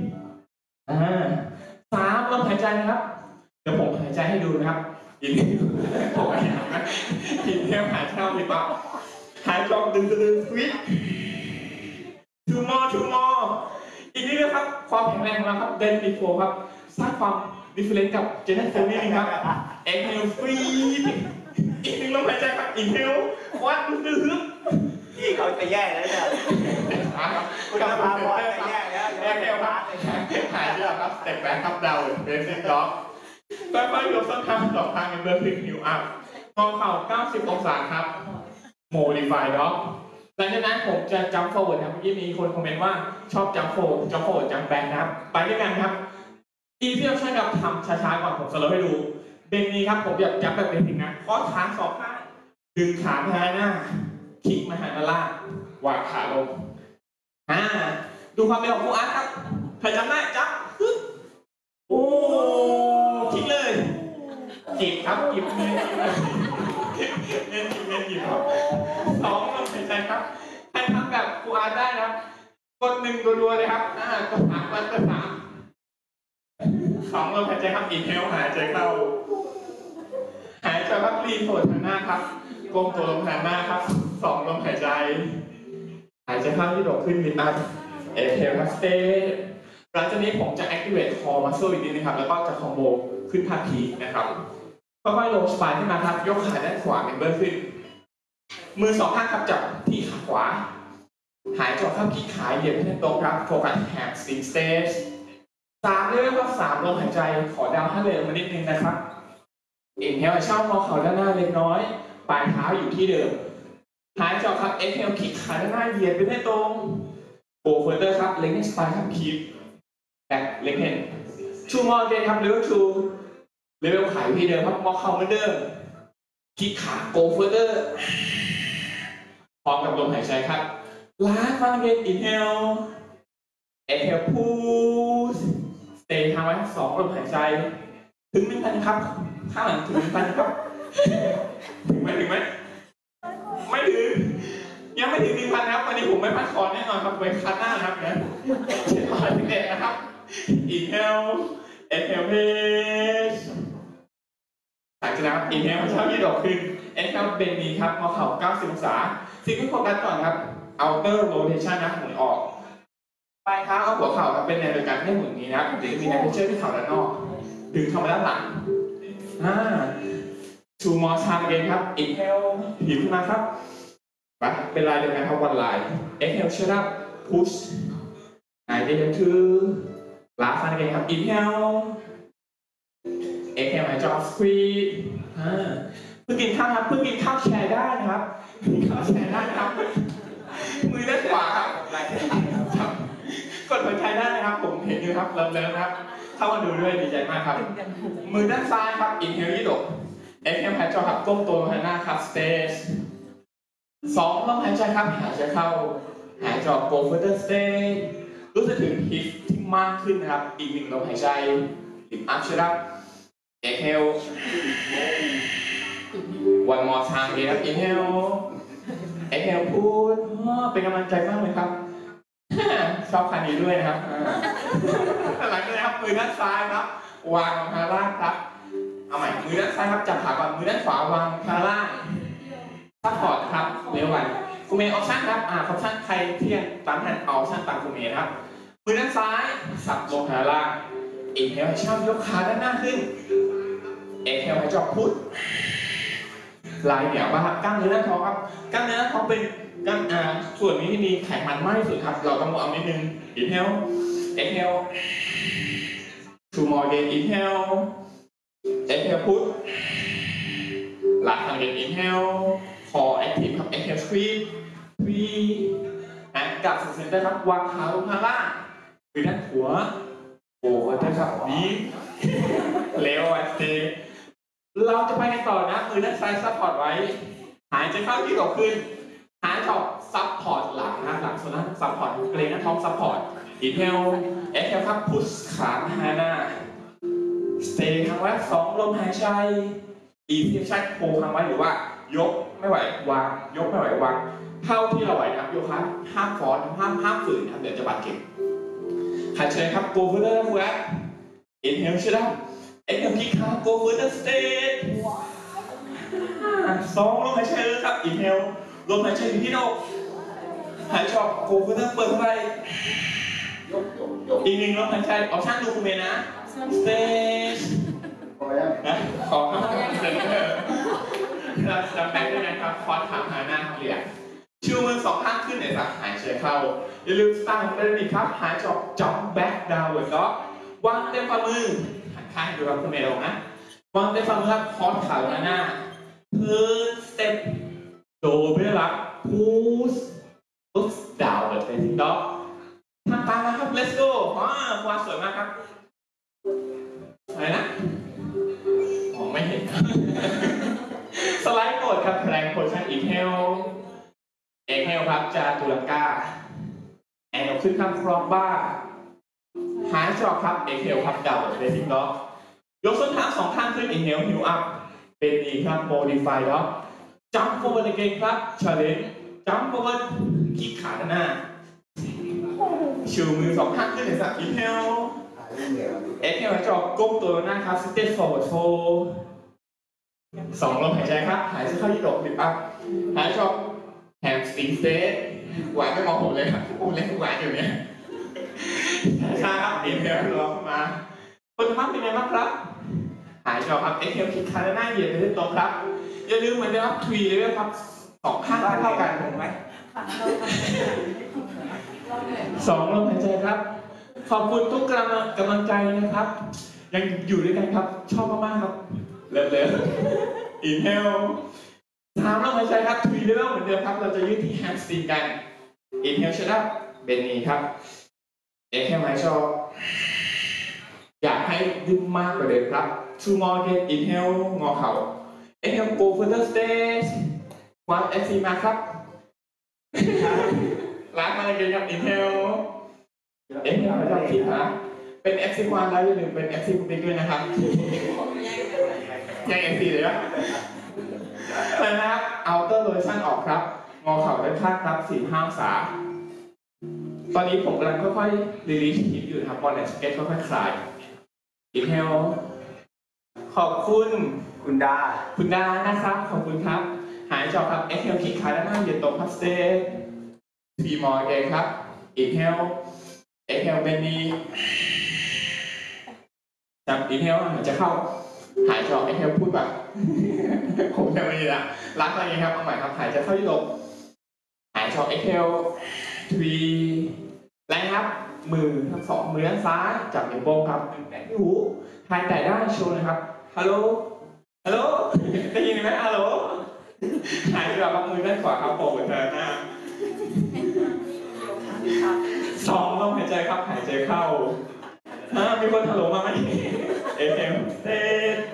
3ลมหายใจนะครับเดี๋ยวผมหายใจให้ดูนะครับผมไม่อยากนะinhale หายใจเข้าดีป่ะหายใจออกดึงสวิตtwo more อีกนิดเดียวครับความแข็งแรงของเราครับ then before ครับสร้างความ difference กับ Janet Family ครับ exhale breathe อีกหนึ่งลมหายใจครับ inhale วัดดึงพี่เขาจะแย่แล้วเนี่ยคุณจะพาบอลจะแย่แล้ว exhale ครับหายใจออกครับ step back ครับ down facing dog ค่อยๆยกส้นเท้าสองข้างเบอร์ถึงนิ้วอัพงอเข่า90องศาครับ modify dog หลังจากนั้นผมจะจัมป์ forward ครับเมื่อกี้มีคนคอมเมนต์ว่าชอบจัมป์ forward จัมป์ back นะครับไปด้วยกันครับที่เราใช้กับทำช้าๆก่อนผมสโลว์ให้ดูเบนนี้ครับผมอยากจัมป์แบบเป็นจริงนะข้อขาสองข้างดึงขามาหน้าคลิกมาหาด้านล่างวางขาลงดูความเร็วของครูอาร์ตครับใครจำได้จับโอ้คลิกเลยจิบครับจิบเน้นจิบครับ2ลมหายใจครับให้ทำแบบครูอาร์ตได้นะครับกด1รัวๆเลยครับกด3กด3 2ลมหายใจครับinhaleหายใจเข้าหายใจครับรีโผล่ทางหน้าครับก้มตัวลงทางหน้าครับ2ลมหายใจหายใจเข้าที่โดดขึ้นมิดอัพexhaleครับ stay หลังจากนี้ผมจะ activate core muscle อีกนิดนึงครับแล้วก็จะคอมโบขึ้นท่าพีนะครับค่อยๆลงสปายขึ้นมาครับยกขาด้านขวาเป็นเบอร์ขึ้นมือ2ข้างครับจับที่ขาขวาหายใจเข้าที่ขาเหยียบให้ตรงครับโฟกัสแฮมสตริงสเตจ3เรียกว่า3ลมหายใจขอดาวท่าเรือมานิดนึงนะครับinhale ช่องงอเข่าด้านหน้าเล็กน้อยปลายเท้าอยู่ที่เดิมหายใจครับ exhale คลิกขาด้านหน้าเหยียบไปให้ตรงโบเฟอร์เตอร์ครับเล็งให้สปายครับคีบแบกเล็งเห็นชูมอเกนครับเลเวล2เลเวลขาอยู่ที่เดิมครับงอเข่าเหมือนเดิมคลิกขาโกเฟอร์เตอร์พร้อมกับลมหายใจครับล้างฟังเกน inhale exhale push stay ทางไว้2ลมหายใจถึง1,000ครับข้างหลังถึง1,000ครับถึงไหมไม่ถึงยังไม่ถึง 1,000 ครับวันนี้ผมไม่พักคอแน่นอนครับไว้คัดหน้านะครับเนี่ย711นะครับ inhale exhale push หลังจากนั้น inhale เท้ายืดออกขึ้น exhale เบนนี้ครับงอเข่า90องศาสิ่งที่โฟกัสก่อนครับ outer rotation นะหมุนออกปลายเท้าเอาหัวเข่าครับเป็นแนวเดียวกันให้หมุนนี้นะผมจะมีแนวเพชเชอร์ที่เข่าด้านนอกดึงเข้ามาด้านหลังtwo more time again ครับ inhale หยิบขึ้นมาครับเป็นลายเดียวกันครับวันลาย exhale shut up push หายใจ to last one again ครับ inhale exhale หายใจออกสควีดเพิ่งกินข้าวครับเพิ่งกินข้าวแชร์ได้นะครับกินข้าวแชร์ได้ครับมือด้านขวาครับกดหัวใจได้นะครับผมเห็นอยู่ครับเริ่มนะครับเข้ามาดูด้วยดีใจมากครับมือด้านซ้ายครับอินเฮลยืดอกเอ็กเฮลหายใจครับก้มตัวลงหน้าครับสเตจ2ลมหายใจครับหายใจเข้าหายใจออก go further stay รู้สึกถึงฮิตที่มากขึ้นนะครับอีก1ลมหายใจลิฟต์อัพเชิดอัพเอ็กเฮล one more time เลยครับ inhale exhale พูดเป็นกำลังใจมากเลยครับชอบคันนี้ด้วยนะครับหลังจากนั้นครับมือด้านซ้ายครับวางทางล่างครับเอาใหม่มือด้านซ้ายครับจับขาก่อนมือด้านขวาวางทางล่างซัพพอร์ตครับเร็ววันคูเมย์ออปชั่นครับออปชั่นใครที่ยังตามแผนออปชั่นตามคูเมย์ครับมือด้านซ้ายสับลงทางล่างอินเฮลให้ชอบยกขาด้านหน้าขึ้นเอ็กเฮลให้จอบพุทลายเหนียวมากครับกล้ามเนื้อหน้าท้องครับกล้ามเนื้อหน้าท้องเป็นกล้ามส่วนนี้ที่มีไขมันมากที่สุดครับเราต้องเอานิดนึง inhale exhale two more again inhale exhale put หลังทางเดิน inhale core active ครับ exhale squeeze squeeze กลับสู่เซนเตอร์ครับวางขาลงข้างล่างไปด้านหัวโอ้ได้ครับนี้เร็วอ่ะเซเราจะไปกันต่อนะมือด้านซ้ายซัพพอร์ตไว้หายใจเข้าที่อกขึ้นหายใจออกซัพพอร์ตหลังนะหลังส่วนนั้นซัพพอร์ตเกรงหน้าท้องซัพพอร์ตอินเฮลเอ็กเฮลครับพุชขาหน้าสเตย์ครั้งแรก2ลมหายใจอีที่ใช้โพครั้งไว้หรือว่ายกไม่ไหววางยกไม่ไหววางเท่าที่เราไหวนะครับโยคะห้ามฟอร์สห้ามฝืนครับเดี๋ยวจะบาดเจ็บขัดเชิญครับโกฟูเดอร์ฟูแอปอินเฮลใช่ไหมเอ็กเฮลคิกขาโกฟูเดอร์สเตย์2ลมหายใจเลยครับอินเฮลลมหายใจอยู่ที่หน้าอกหายใจออกโกฟูเดอร์เปิดเข้าไปอีก1ลมหายใจออกช่างดูคูเมนะสเตจขอครับเซนเตอร์เราจะแบ่งด้วยกันครับคอร์สขาหาหน้าเรียกชูมือ2ข้างขึ้นเลยครับหายใจเข้าอย่าลืมสตาร์ทได้ดีครับหายใจออก jump back downward dog วางเต็มฝ่ามือหันข้างดูครับคุณเมย์ลงนะวางเต็มฝ่ามือครับคอร์สขาหน้าพื้นสเต็ปโดดไปเลยครับ push push downward facing dog ทำตามนะครับ let's go วางสวยมากครับอะไรนะไม่เห็นสไลด์โหมดครับแรงโพชั่นอินเฮลเอ็กเฮลครับจาตุลังกาแอนขึ้นข้างครองบ้าหายใจออกครับเอ็กเฮลครับดาวเบสิกด็อกยกส้นเท้า2ข้างขึ้นอินเฮลฮิวอัพเป็นดีครับโมดิฟายด็อกจัมป์โฟร์เวิร์ดเกนครับชาเลนจ์จัมป์โฟร์เวิร์ดขี้ขาด้านหน้าชูมือ2ข้างขึ้นในสักอินเฮลเอ็กเฮลจอกก้มตัวหน้าครับสเตปฟอร์เวิร์ดโฟ2ลมหายใจครับหายใจเข้าที่อกลิฟต์อัพหายใจออกแฮมสตริงสเตทหวานไม่มองผมเลยครับผมเล่นหวานอยู่เนี่ยช้าครับอินเฮลลงมาคนทำเป็นไงบ้างครับหายใจออกครับเอ็กเฮลคิดขาหน้าเหยียดไปที่ตรงครับอย่าลืมเหมือนเดิมครับทรีเลยครับ2ข้างเท่ากันถูกไหม2ลมหายใจครับขอบคุณทุกกำลังใจนะครับยังอยู่ด้วยกันครับชอบมากๆครับเร็วๆอินเฮล3ลมหายใจครับทรีเลเวลเหมือนเดิมครับเราจะยืดที่แฮมสตริงกันอินเฮลชัดอัพเบนนีครับเอ็กเฮลหายใจออกอยากให้ดึงมากกว่าเดิมครับ two more again inhale งอเข่า exhale go further stage วัด FC มาครับล้างมาเลยกันครับ inhale exhale หายใจที่ขาเป็น FC ควานแล้วอย่าลืมเป็น FC คุณบิ๊กด้วยนะครับยัง FC เลยนะเลยนะครับ outer rotation ออกครับงอเข่าด้านข้างครับ45 องศาตอนนี้ผมกำลังค่อยๆ release ฮิปอยู่นะครับบอลแอนด์สเก็ตค่อยๆคลาย inhale ขอบคุณคุณดานะครับขอบคุณครับหายใจออกครับ exhale คิกขาด้านหน้าเหยียดตรงครับ stay 3 more again ครับ inhale exhale เป็นนี้จับ inhale หายใจเข้าหายใจออก exhale พูดแบบผมยังไม่ดีละล้างอะไรครับเอาใหม่ครับหายใจเข้าที่ลมหายใจออก exhale 3แรงครับมือทั้ง2มือด้านซ้ายจับนิ้วโป้งครับแตะที่หูหายใจได้โชว์นะครับฮัลโหลฮัลโหลได้ยินไหมฮัลโหลหายใจแบบมือด้านขวาครับโผล่เจอหน้าสองลมหายใจครับหายใจเข้ามีคนฮัลโหลมาไหมเอ็มเต้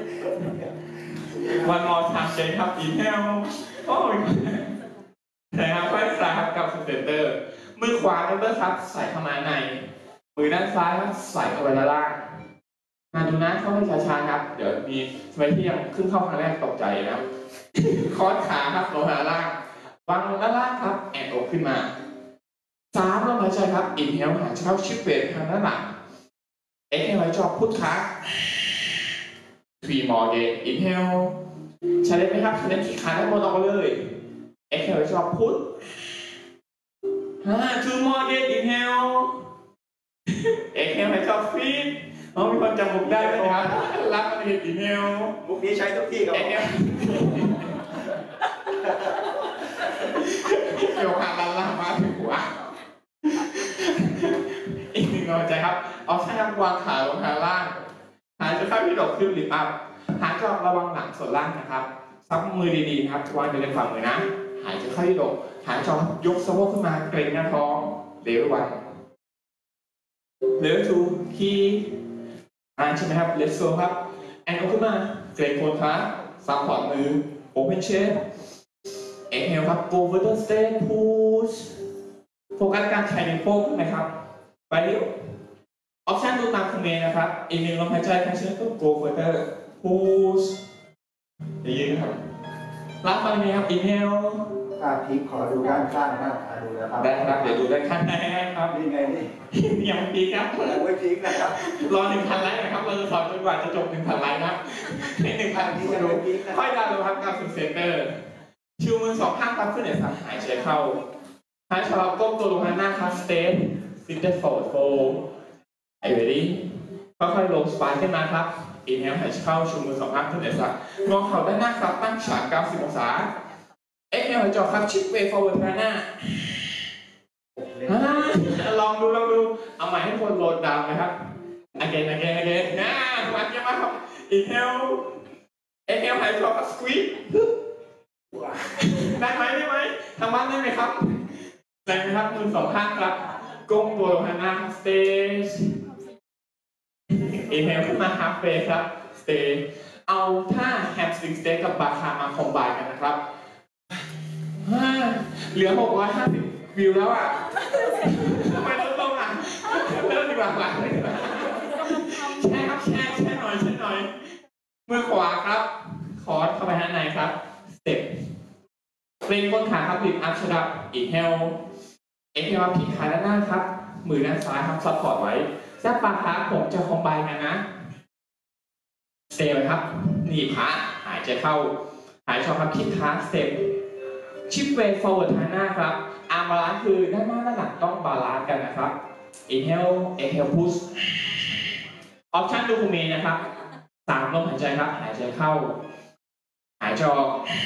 วันมอทางใจครับอีเมลโอ้ยนะครับไฟซ้ายครับกับเซนเตอร์มือขวาเซนเตอร์ครับใส่เข้ามาในมือด้านซ้ายครับใส่เข้าไปด้านล่างมาดูนะเข้าให้ช้าๆครับเดี๋ยวมีสมัยที่ยังขึ้นเข้าครั้งแรกตกใจนะครับคอร์สขาครับลงมาด้านล่างวางลงด้านล่างครับแอนอกขึ้นมา3ลมหายใจครับอินเฮลหายใจเข้าชิปเวททางด้านหลังเอ็กเฮลหายใจออกพุทขา3 more again inhale ใช้ได้ไหมครับใช้ได้ที่ขาด้านบนออกมาเลยเอ็กเฮลหายใจออกพุท2 more again inhale เอ็กเฮลหายใจออกฟีดมีคนจำมุกได้ไหมครับรับมาเห็นอินเฮลมุกนี้ใช้ทุกที่ครับเอ็กเฮลเกี่ยวกับด้านล่างมาถึงหัวอีก1ลมหายใจครับเอาใช้ครับวางขาลงทางล่างหายใจเข้าที่ดอกขึ้นลิฟต์อัพหายใจออกระวังหลังส่วนล่างนะครับซับมือดีๆครับวางในฝ่ามือนะหายใจเข้าที่ดอกหายใจออกยกสะโพกขึ้นมาเกร็งหน้าท้องเลเวล 1 เลเวล 2 คีใช่ไหมครับเลสโซครับแอนเอาขึ้นมาเกร็งโคนขาซับพอร์ตมือโอเพนเชสเอ็กเฮลครับโกเวอร์เตอร์สเตทพุชโฟกัสการใช้นิ้วโป้งขึ้นไหมครับไปเร็วออปชั่นดูตามคุณเมย์นะครับอีก1ลมหายใจแค่เชื่อตัวโกเวอร์เตอร์พุชยืนครับรับไปไหมครับอินเฮลพลิกขอดูด้านข้างบ้างดูนะครับได้ครับเดี๋ยวดูด้านข้างครับนี่ไงนี่ยังไม่พีครับไว้พลิกนะครับรอ 1,000 ไลค์นะครับเราจะสอนจนกว่าจะจบ 1,000 ไลค์นะใน 1,000 ที่จะดูค่อยดาวน์โหลดครับกับเซนเตอร์ชูมือ2ข้างครับขึ้นเหนือสันหายใจเข้าหายใจออกก้มตัวลงหน้าครับสเตทซินเตอร์โฟร์โฟไอเวดี้ค่อยๆลงสปายขึ้นมาครับอินเฮลหายใจเข้าชูมือ2ข้างขึ้นเหนือสันงอเข่าด้านหน้าครับตั้งฉาก90 องศาเอ็กเฮลหายใจออกครับชิปเวย์ฟอร์เวิร์ดทางหน้าลองดูเอาใหม่ให้คนโหลดดาวนะครับ again ทุกอันเยี่ยมมากครับอินเฮลหายใจออกสควีซได้ไหมทางบ้านได้ไหมครับได้ไหมครับมือ2ข้างครับก้มตัวลงหน้าสเตจอินเฮลขึ้นมาฮาล์ฟเฟสครับสเตจเอาท่าแฮมสตริงสเตจกับบาคามาคอมไบน์กันนะครับเหลือ650 วิวแล้วอ่ะทำไมลดลงอ่ะเริ่มดีกว่าหลังเลยแช่ครับแช่หน่อยมือขวาครับคอร์สเข้าไปข้างในครับสเต็ปเกรงก้นขาครับบิดอัพชดับอินเฮลเอ็กเฮลพลิกขาด้านหน้าครับมือด้านซ้ายครับซัพพอร์ตไว้แซบปากขาผมจะคอมไบน์กันนะสเต็ปครับหนีบขาหายใจเข้าหายใจออกครับพลิกขาสเต็ปชิปเวย์ฟอร์เวิร์ดทางหน้าครับอาร์มบาลานซ์คือด้านหน้าด้านหลังต้องบาลานซ์กันนะครับ inhale exhale push ออปชั่นดูคุณเมย์นะครับ3ลมหายใจครับหายใจเข้าหายใจออก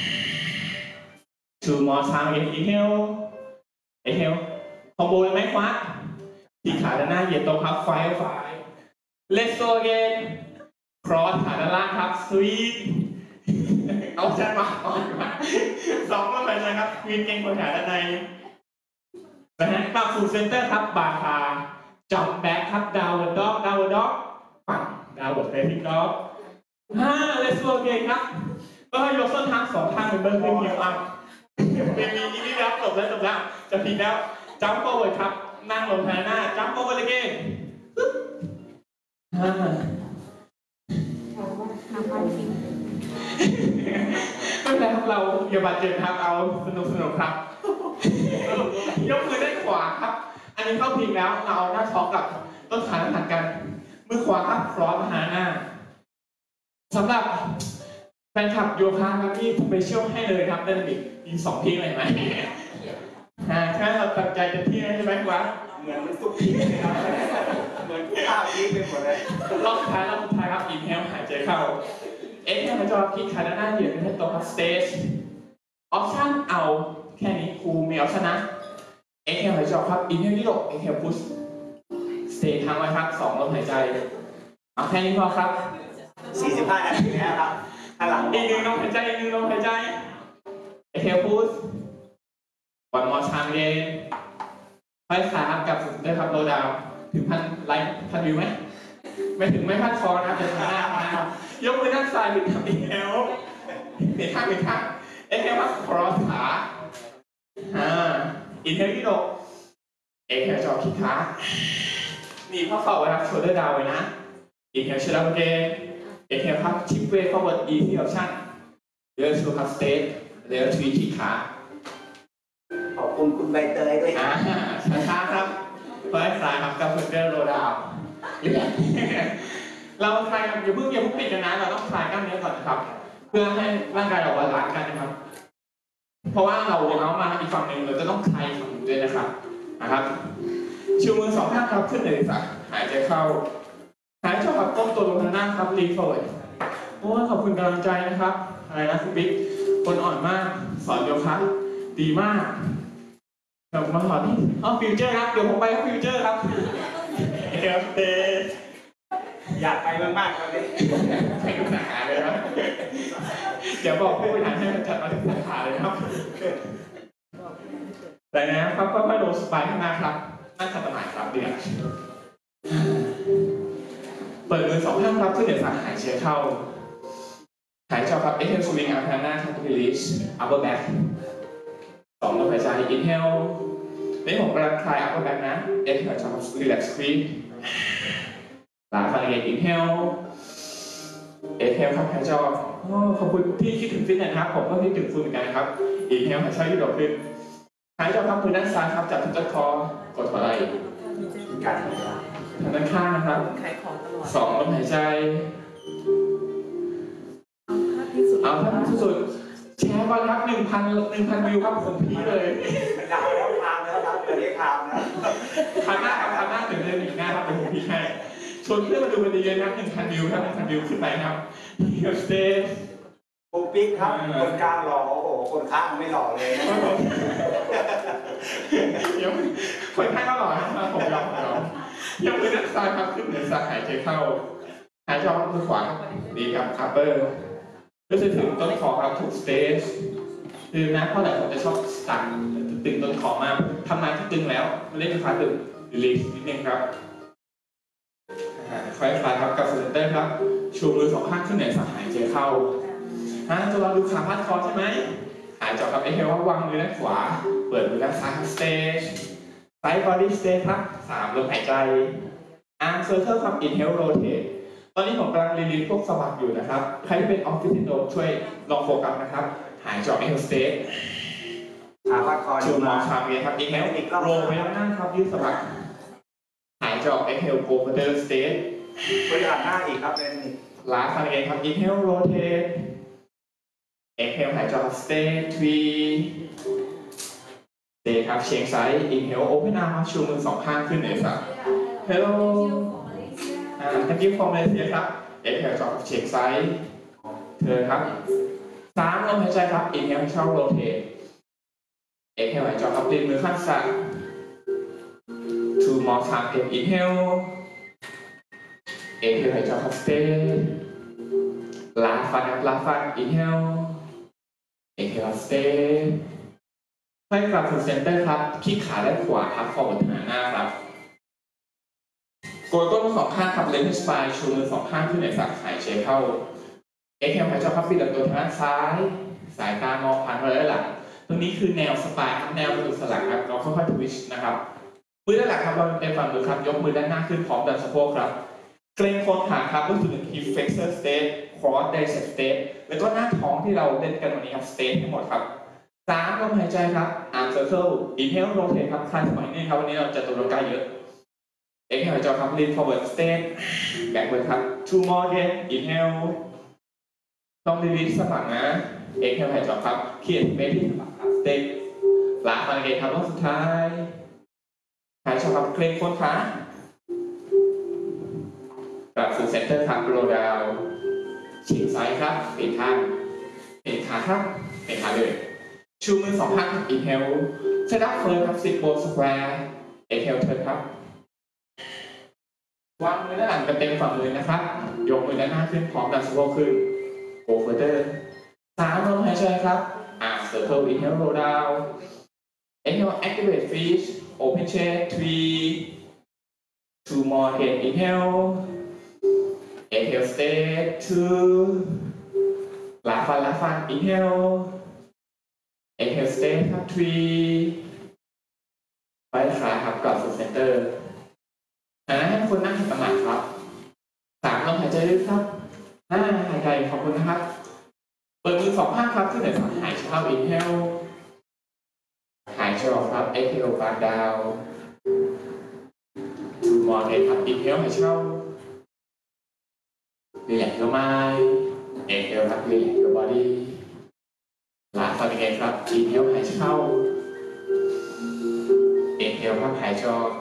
2 more time again inhale exhale คอมโบเลยไหมคว้าที่ขาด้านหน้าเหยียดตรงครับไฟ let's go again cross ขาด้านล่างครับ sweepเอาใจมา2ลมหายใจครับวีนเก่งคนขาด้านในนะฮะกลับสู่เซนเตอร์ครับบาคาจับแบ็คครับดาวน์ด็อกปังดาวน์เฟซด็อกlet's go again ครับก็ให้ยกส้นเท้า2ข้างเป็นเบอร์ขึ้นฮิวอัพเป็นนี้แล้วจบแล้วจะพีแล้วจัมป์โฟร์เวิร์ดครับนั่งลงทางหน้าจัมป์โฟร์เวิร์ดเกนไม่เป็นไรครับเราอย่าบาดเจ็บครับเอาสนุกครับยกมือด้านขวาครับอันนี้เข้าพิงแล้วเราเอาหน้าท้องกับต้นขาหันกันมือขวาครับครอสหาหน้าสำหรับแฟนคลับโยคะครับที่สเปเชียลให้เลยครับเดนบิกมี2ทีเลยไหมแค่เราตั้งใจจะที่ใช่ไหมวะเหมือนมันสุกพีเลยครับเหมือนข้าวพีไปหมดเลยรอบสุดท้ายครับอินเฮลหายใจเข้าเอ็กเฮลหายใจออกพลิกขาด้านหน้าเหยียดไปที่ตัวครับสเตจออปชั่นเอาแค่นี้ครูไม่เอาชนะเอ็กเฮลหายใจออกครับอินเฮลยืดอกเอ็กเฮลพุชสเตจทางไว้ครับ2ลมหายใจเอาแค่นี้พอครับ 45 15 นาทีแล้วครับถ้าหลังอีกหนึ่งลมหายใจอีกหนึ่งลมหายใจเอ็กเฮลพุชวันมอชามเย็นค่อยขาครับกับได้ครับโลดาวถึง1,000 ไลค์1,000 วิวไหมไม่ถึงไม่พันคอนะเป็นทางหน้านะครับยกมือด้านซ้ายขึ้นกับอีเฮลเปลี่ยนข้างเอ็กเฮลครับครอสขาอินเฮลที่ดกเอ็กเฮลจอคิดขาหนีบข้อเข่าไว้ครับโชเดอร์ดาวไว้นะอินเฮลชิลล์เกนเอ็กเฮลครับชิปเวย์ฟอร์เวิร์ดอีซี่ออปชั่นเรือชูครับสเตทเรือทวีคิดขาขอบคุณคุณใบเตยด้วยนะช้าๆครับเฟิร์สไซด์ครับกับเฟอร์เกอร์โรดาวเราคลายอย่าเพิ่งปิดกันนะเราต้องคลายกล้ามเนื้อก่อนนะครับเพื่อให้ร่างกายเราบาลานซ์กันนะครับเพราะว่าเราเอามาอีกฝั่งหนึ่งเราจะต้องคลายฝั่งนึงด้วยนะครับชูมือ2 ข้างครับขึ้นเลยสักหายใจเข้าหายใจออกก้มตัวลงทางหน้าครับรีฟอร์ดโอ้ขอบคุณกำลังใจนะครับอะไรนะคุณบิ๊กคนอ่อนมากสอนโยคะดีมากเดี๋ยวมาสอนฟิวเจอร์ครับเดี๋ยวผมไปครับฟิวเจอร์ครับอยากไปมากๆครับพี่ให้ทุกสาขาเลยครับเดี๋ยวบอกผู้บริหารให้จัดมาทุกสาขาเลยครับแต่นะครับค่อยๆลงสปายข้างหน้าครับนั่งขัดสมาธิครับเดี๋ยวเปิดมือ2 ข้างครับขึ้นเหนือสายหายใจเข้าหายใจครับ exhale swing arm ทางหน้าครับ release upper back 2 ลมหายใจ inhale นี่ผมกำลังคลาย upper back นะ exhale ครับ relax squeeze หลังฟังเอง inhale exhale ครับหายใจออกขอบคุณที่คิดถึงฟิตเนสครับผมก็คิดถึงคุณเหมือนกันครับ inhale หายใจยืดอกขึ้นหายใจครับมือด้านซ้ายครับจับที่ต้นคอกดหัวไหล่ทางด้านข้างนะครับ2 ลมหายใจเอาท่านสุดแชร์ก่อนครับ1,000 วิวครับผมพี่เลยดาวแล้วทางแล้วครับเดี๋ยวนี้ทางนะพันหน้าครับพันหน้าถึงเดือน1 หน้าครับเดี๋ยวผมพี่ให้ชวนเพื่อนมาดูกันเยอะๆครับ1,000 วิวครับ1,000 วิวขึ้นไปครับเดี๋ยวสเตย์ปุ๊กปิ๊กครับคนกลางหล่อโอ้โหคนข้างไม่หล่อเลยนะเดี๋ยวคนข้างก็หล่อครับผมยอมยังมือด้านซ้ายครับขึ้นเหนือซ้ายหายใจเข้าหายใจออกมือขวาดีครับอัปเปอร์รู้สึกถึงต้นคอครับถูกสเตจคือนะเพราะหลายคนจะชอบสั่นตึงต้นคอมากทำงานที่ตึงแล้วมันเล่นคลายตึงรีลีสนิดนึงครับคลายครับกับเซนเตอร์ครับชูมือ2 ข้างขึ้นเหนือซ้ายหายใจเข้าจะลองดูขาพาดคอใช่ไหมหายใจกับเอเฮลวางมือด้านขวาเปิดมือด้านซ้ายครับสเตจไซด์บอดี้สเตจครับ3 ลมหายใจอาร์มเซอร์เคิลครับอินเฮลโรเทตตอนนี้ผมกำลังรีลีฟพวกสวัสดอยู่นะครับใครที่เป็นออฟฟิศซินโดรมช่วยลองโฟกัสนะครับหายใจออกเอเฮลสเตจขาพัดคอชูมอชามเวียครับอินเฮลโรไปด้านหน้าครับยืดสะบักหายใจออกเอเฮลโกเฟอร์สเตจบริหารหน้าอีกครับเป็นอีกลาฟังเองครับอินเฮลโรเทตเอ็กเฮลหายใจออกสเตจทวีสเตจครับเฉียงซ้ายอินเฮลโอเพนอาร์มชูมือ2 ข้างขึ้นเหนือสักเฮลโลthank you for Malaysia ครับเอ็กเฮลจอดเฉียงซ้ายเธอครับ3 ลมหายใจครับอินเฮลเข้าโรเทตเอ็กเฮลหายใจครับตีมือข้างซ้าย two more time inhale exhale หายใจครับ stay ลาฟันครับลาฟัน inhale exhale stay ให้กลับสู่เซนเตอร์ครับขี้ขาด้านขวาครับ forward หน้าครับโกยก้นทั้ง2 ข้างครับ left spine ชูมือ2 ข้างขึ้นเหนือสักหายใจเข้า exhale หายใจครับปิดลำตัวทางด้านซ้ายสายตามองผ่านไปด้านหลังตรงนี้คือแนวสปายครับแนวกระดูกสันหลังครับเราค่อยๆทวิชนะครับมือด้านหลังครับเราเป็นฝั่งมือครับยกมือด้านหน้าขึ้นพร้อมดันสะโพกครับเกรงโคนขาครับรู้สึกถึง hip flexor state cross bicep state แล้วก็หน้าท้องที่เราเล่นกันวันนี้ครับ state ทั้งหมดครับ3 ลมหายใจครับ arm circle inhale rotate ครับคลายสมัยนี้ครับวันนี้เราจะตัวร่างกายเยอะ exhale หายใจครับ lean forward state backward ครับ two more again inhale ต้อง release สะบักนะ exhale หายใจครับเขียนเบสที่สะบักครับ state ลากมาเองครับรอบสุดท้ายหายใจครับเกรงโคนขากลับสู่เซนเตอร์ครับโรดาวฉีกซ้ายครับเปลี่ยนข้างเปลี่ยนขาครับเปลี่ยนขาเลยชูมือ2 ข้างครับอินเฮลเซตอัพเฟิร์สครับซิทโบสแควร์เอ็กเฮลเทิร์นครับวางมือด้านหลังกันเต็มฝ่ามือนะครับยกมือด้านหน้าขึ้นพร้อมดันสะโพกขึ้น go further 3 ลมหายใจครับcircle inhale roll down inhale activate fish open chest 3 2 more head inhale exhale stay 2 last one inhale exhale stay ครับ 3 ไปขาครับกลับสู่เซนเตอร์ให้คนนั่งสมาธิครับ3 ลมหายใจลึกครับ5 หายใจขอบคุณนะครับเปิดมือ2 ข้างครับที่เหนือหายใจเข้า inhale หายใจออกครับ exhale back down 2 more head ครับ inhale หายใจเข้าrelax your mind exhale ครับ relax your body หลังฟังยังไงครับ inhale หายใจเข้า exhale ครับหายใจออก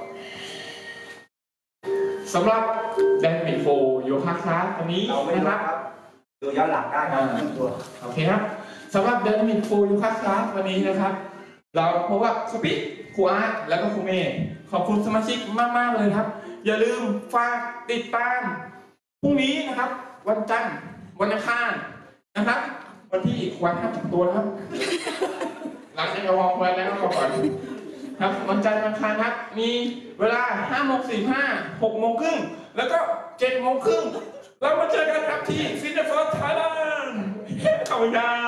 สำหรับ Dynamic 4 โยคะคลาสวันนี้เราไม่นะรู้ครับครับดูย้อนหลังได้ครับตัวโอเคครับสำหรับ Dynamic 4 โยคะคลาสวันนี้นะครับ เราพบกับครูปิ๊กครูอาร์ตแล้วก็ครูเมย์ขอบคุณสมาชิกมากๆเลยครับ อย่าลืมฝากติดตามพรุ่งนี้นะครับ วันจันทร์วันอังคารนะครับ วันที่วันห้ามจับตัวนะครับ หลังจากเราวางไว้แล้วก็ก่อนครับวันจันทร์วันอังคารครับมีเวลา 5:45 6:30 แล้วก็ 7:30 เรามาเจอกันครับที่ Fitness for Thailand ขอบคุณครับ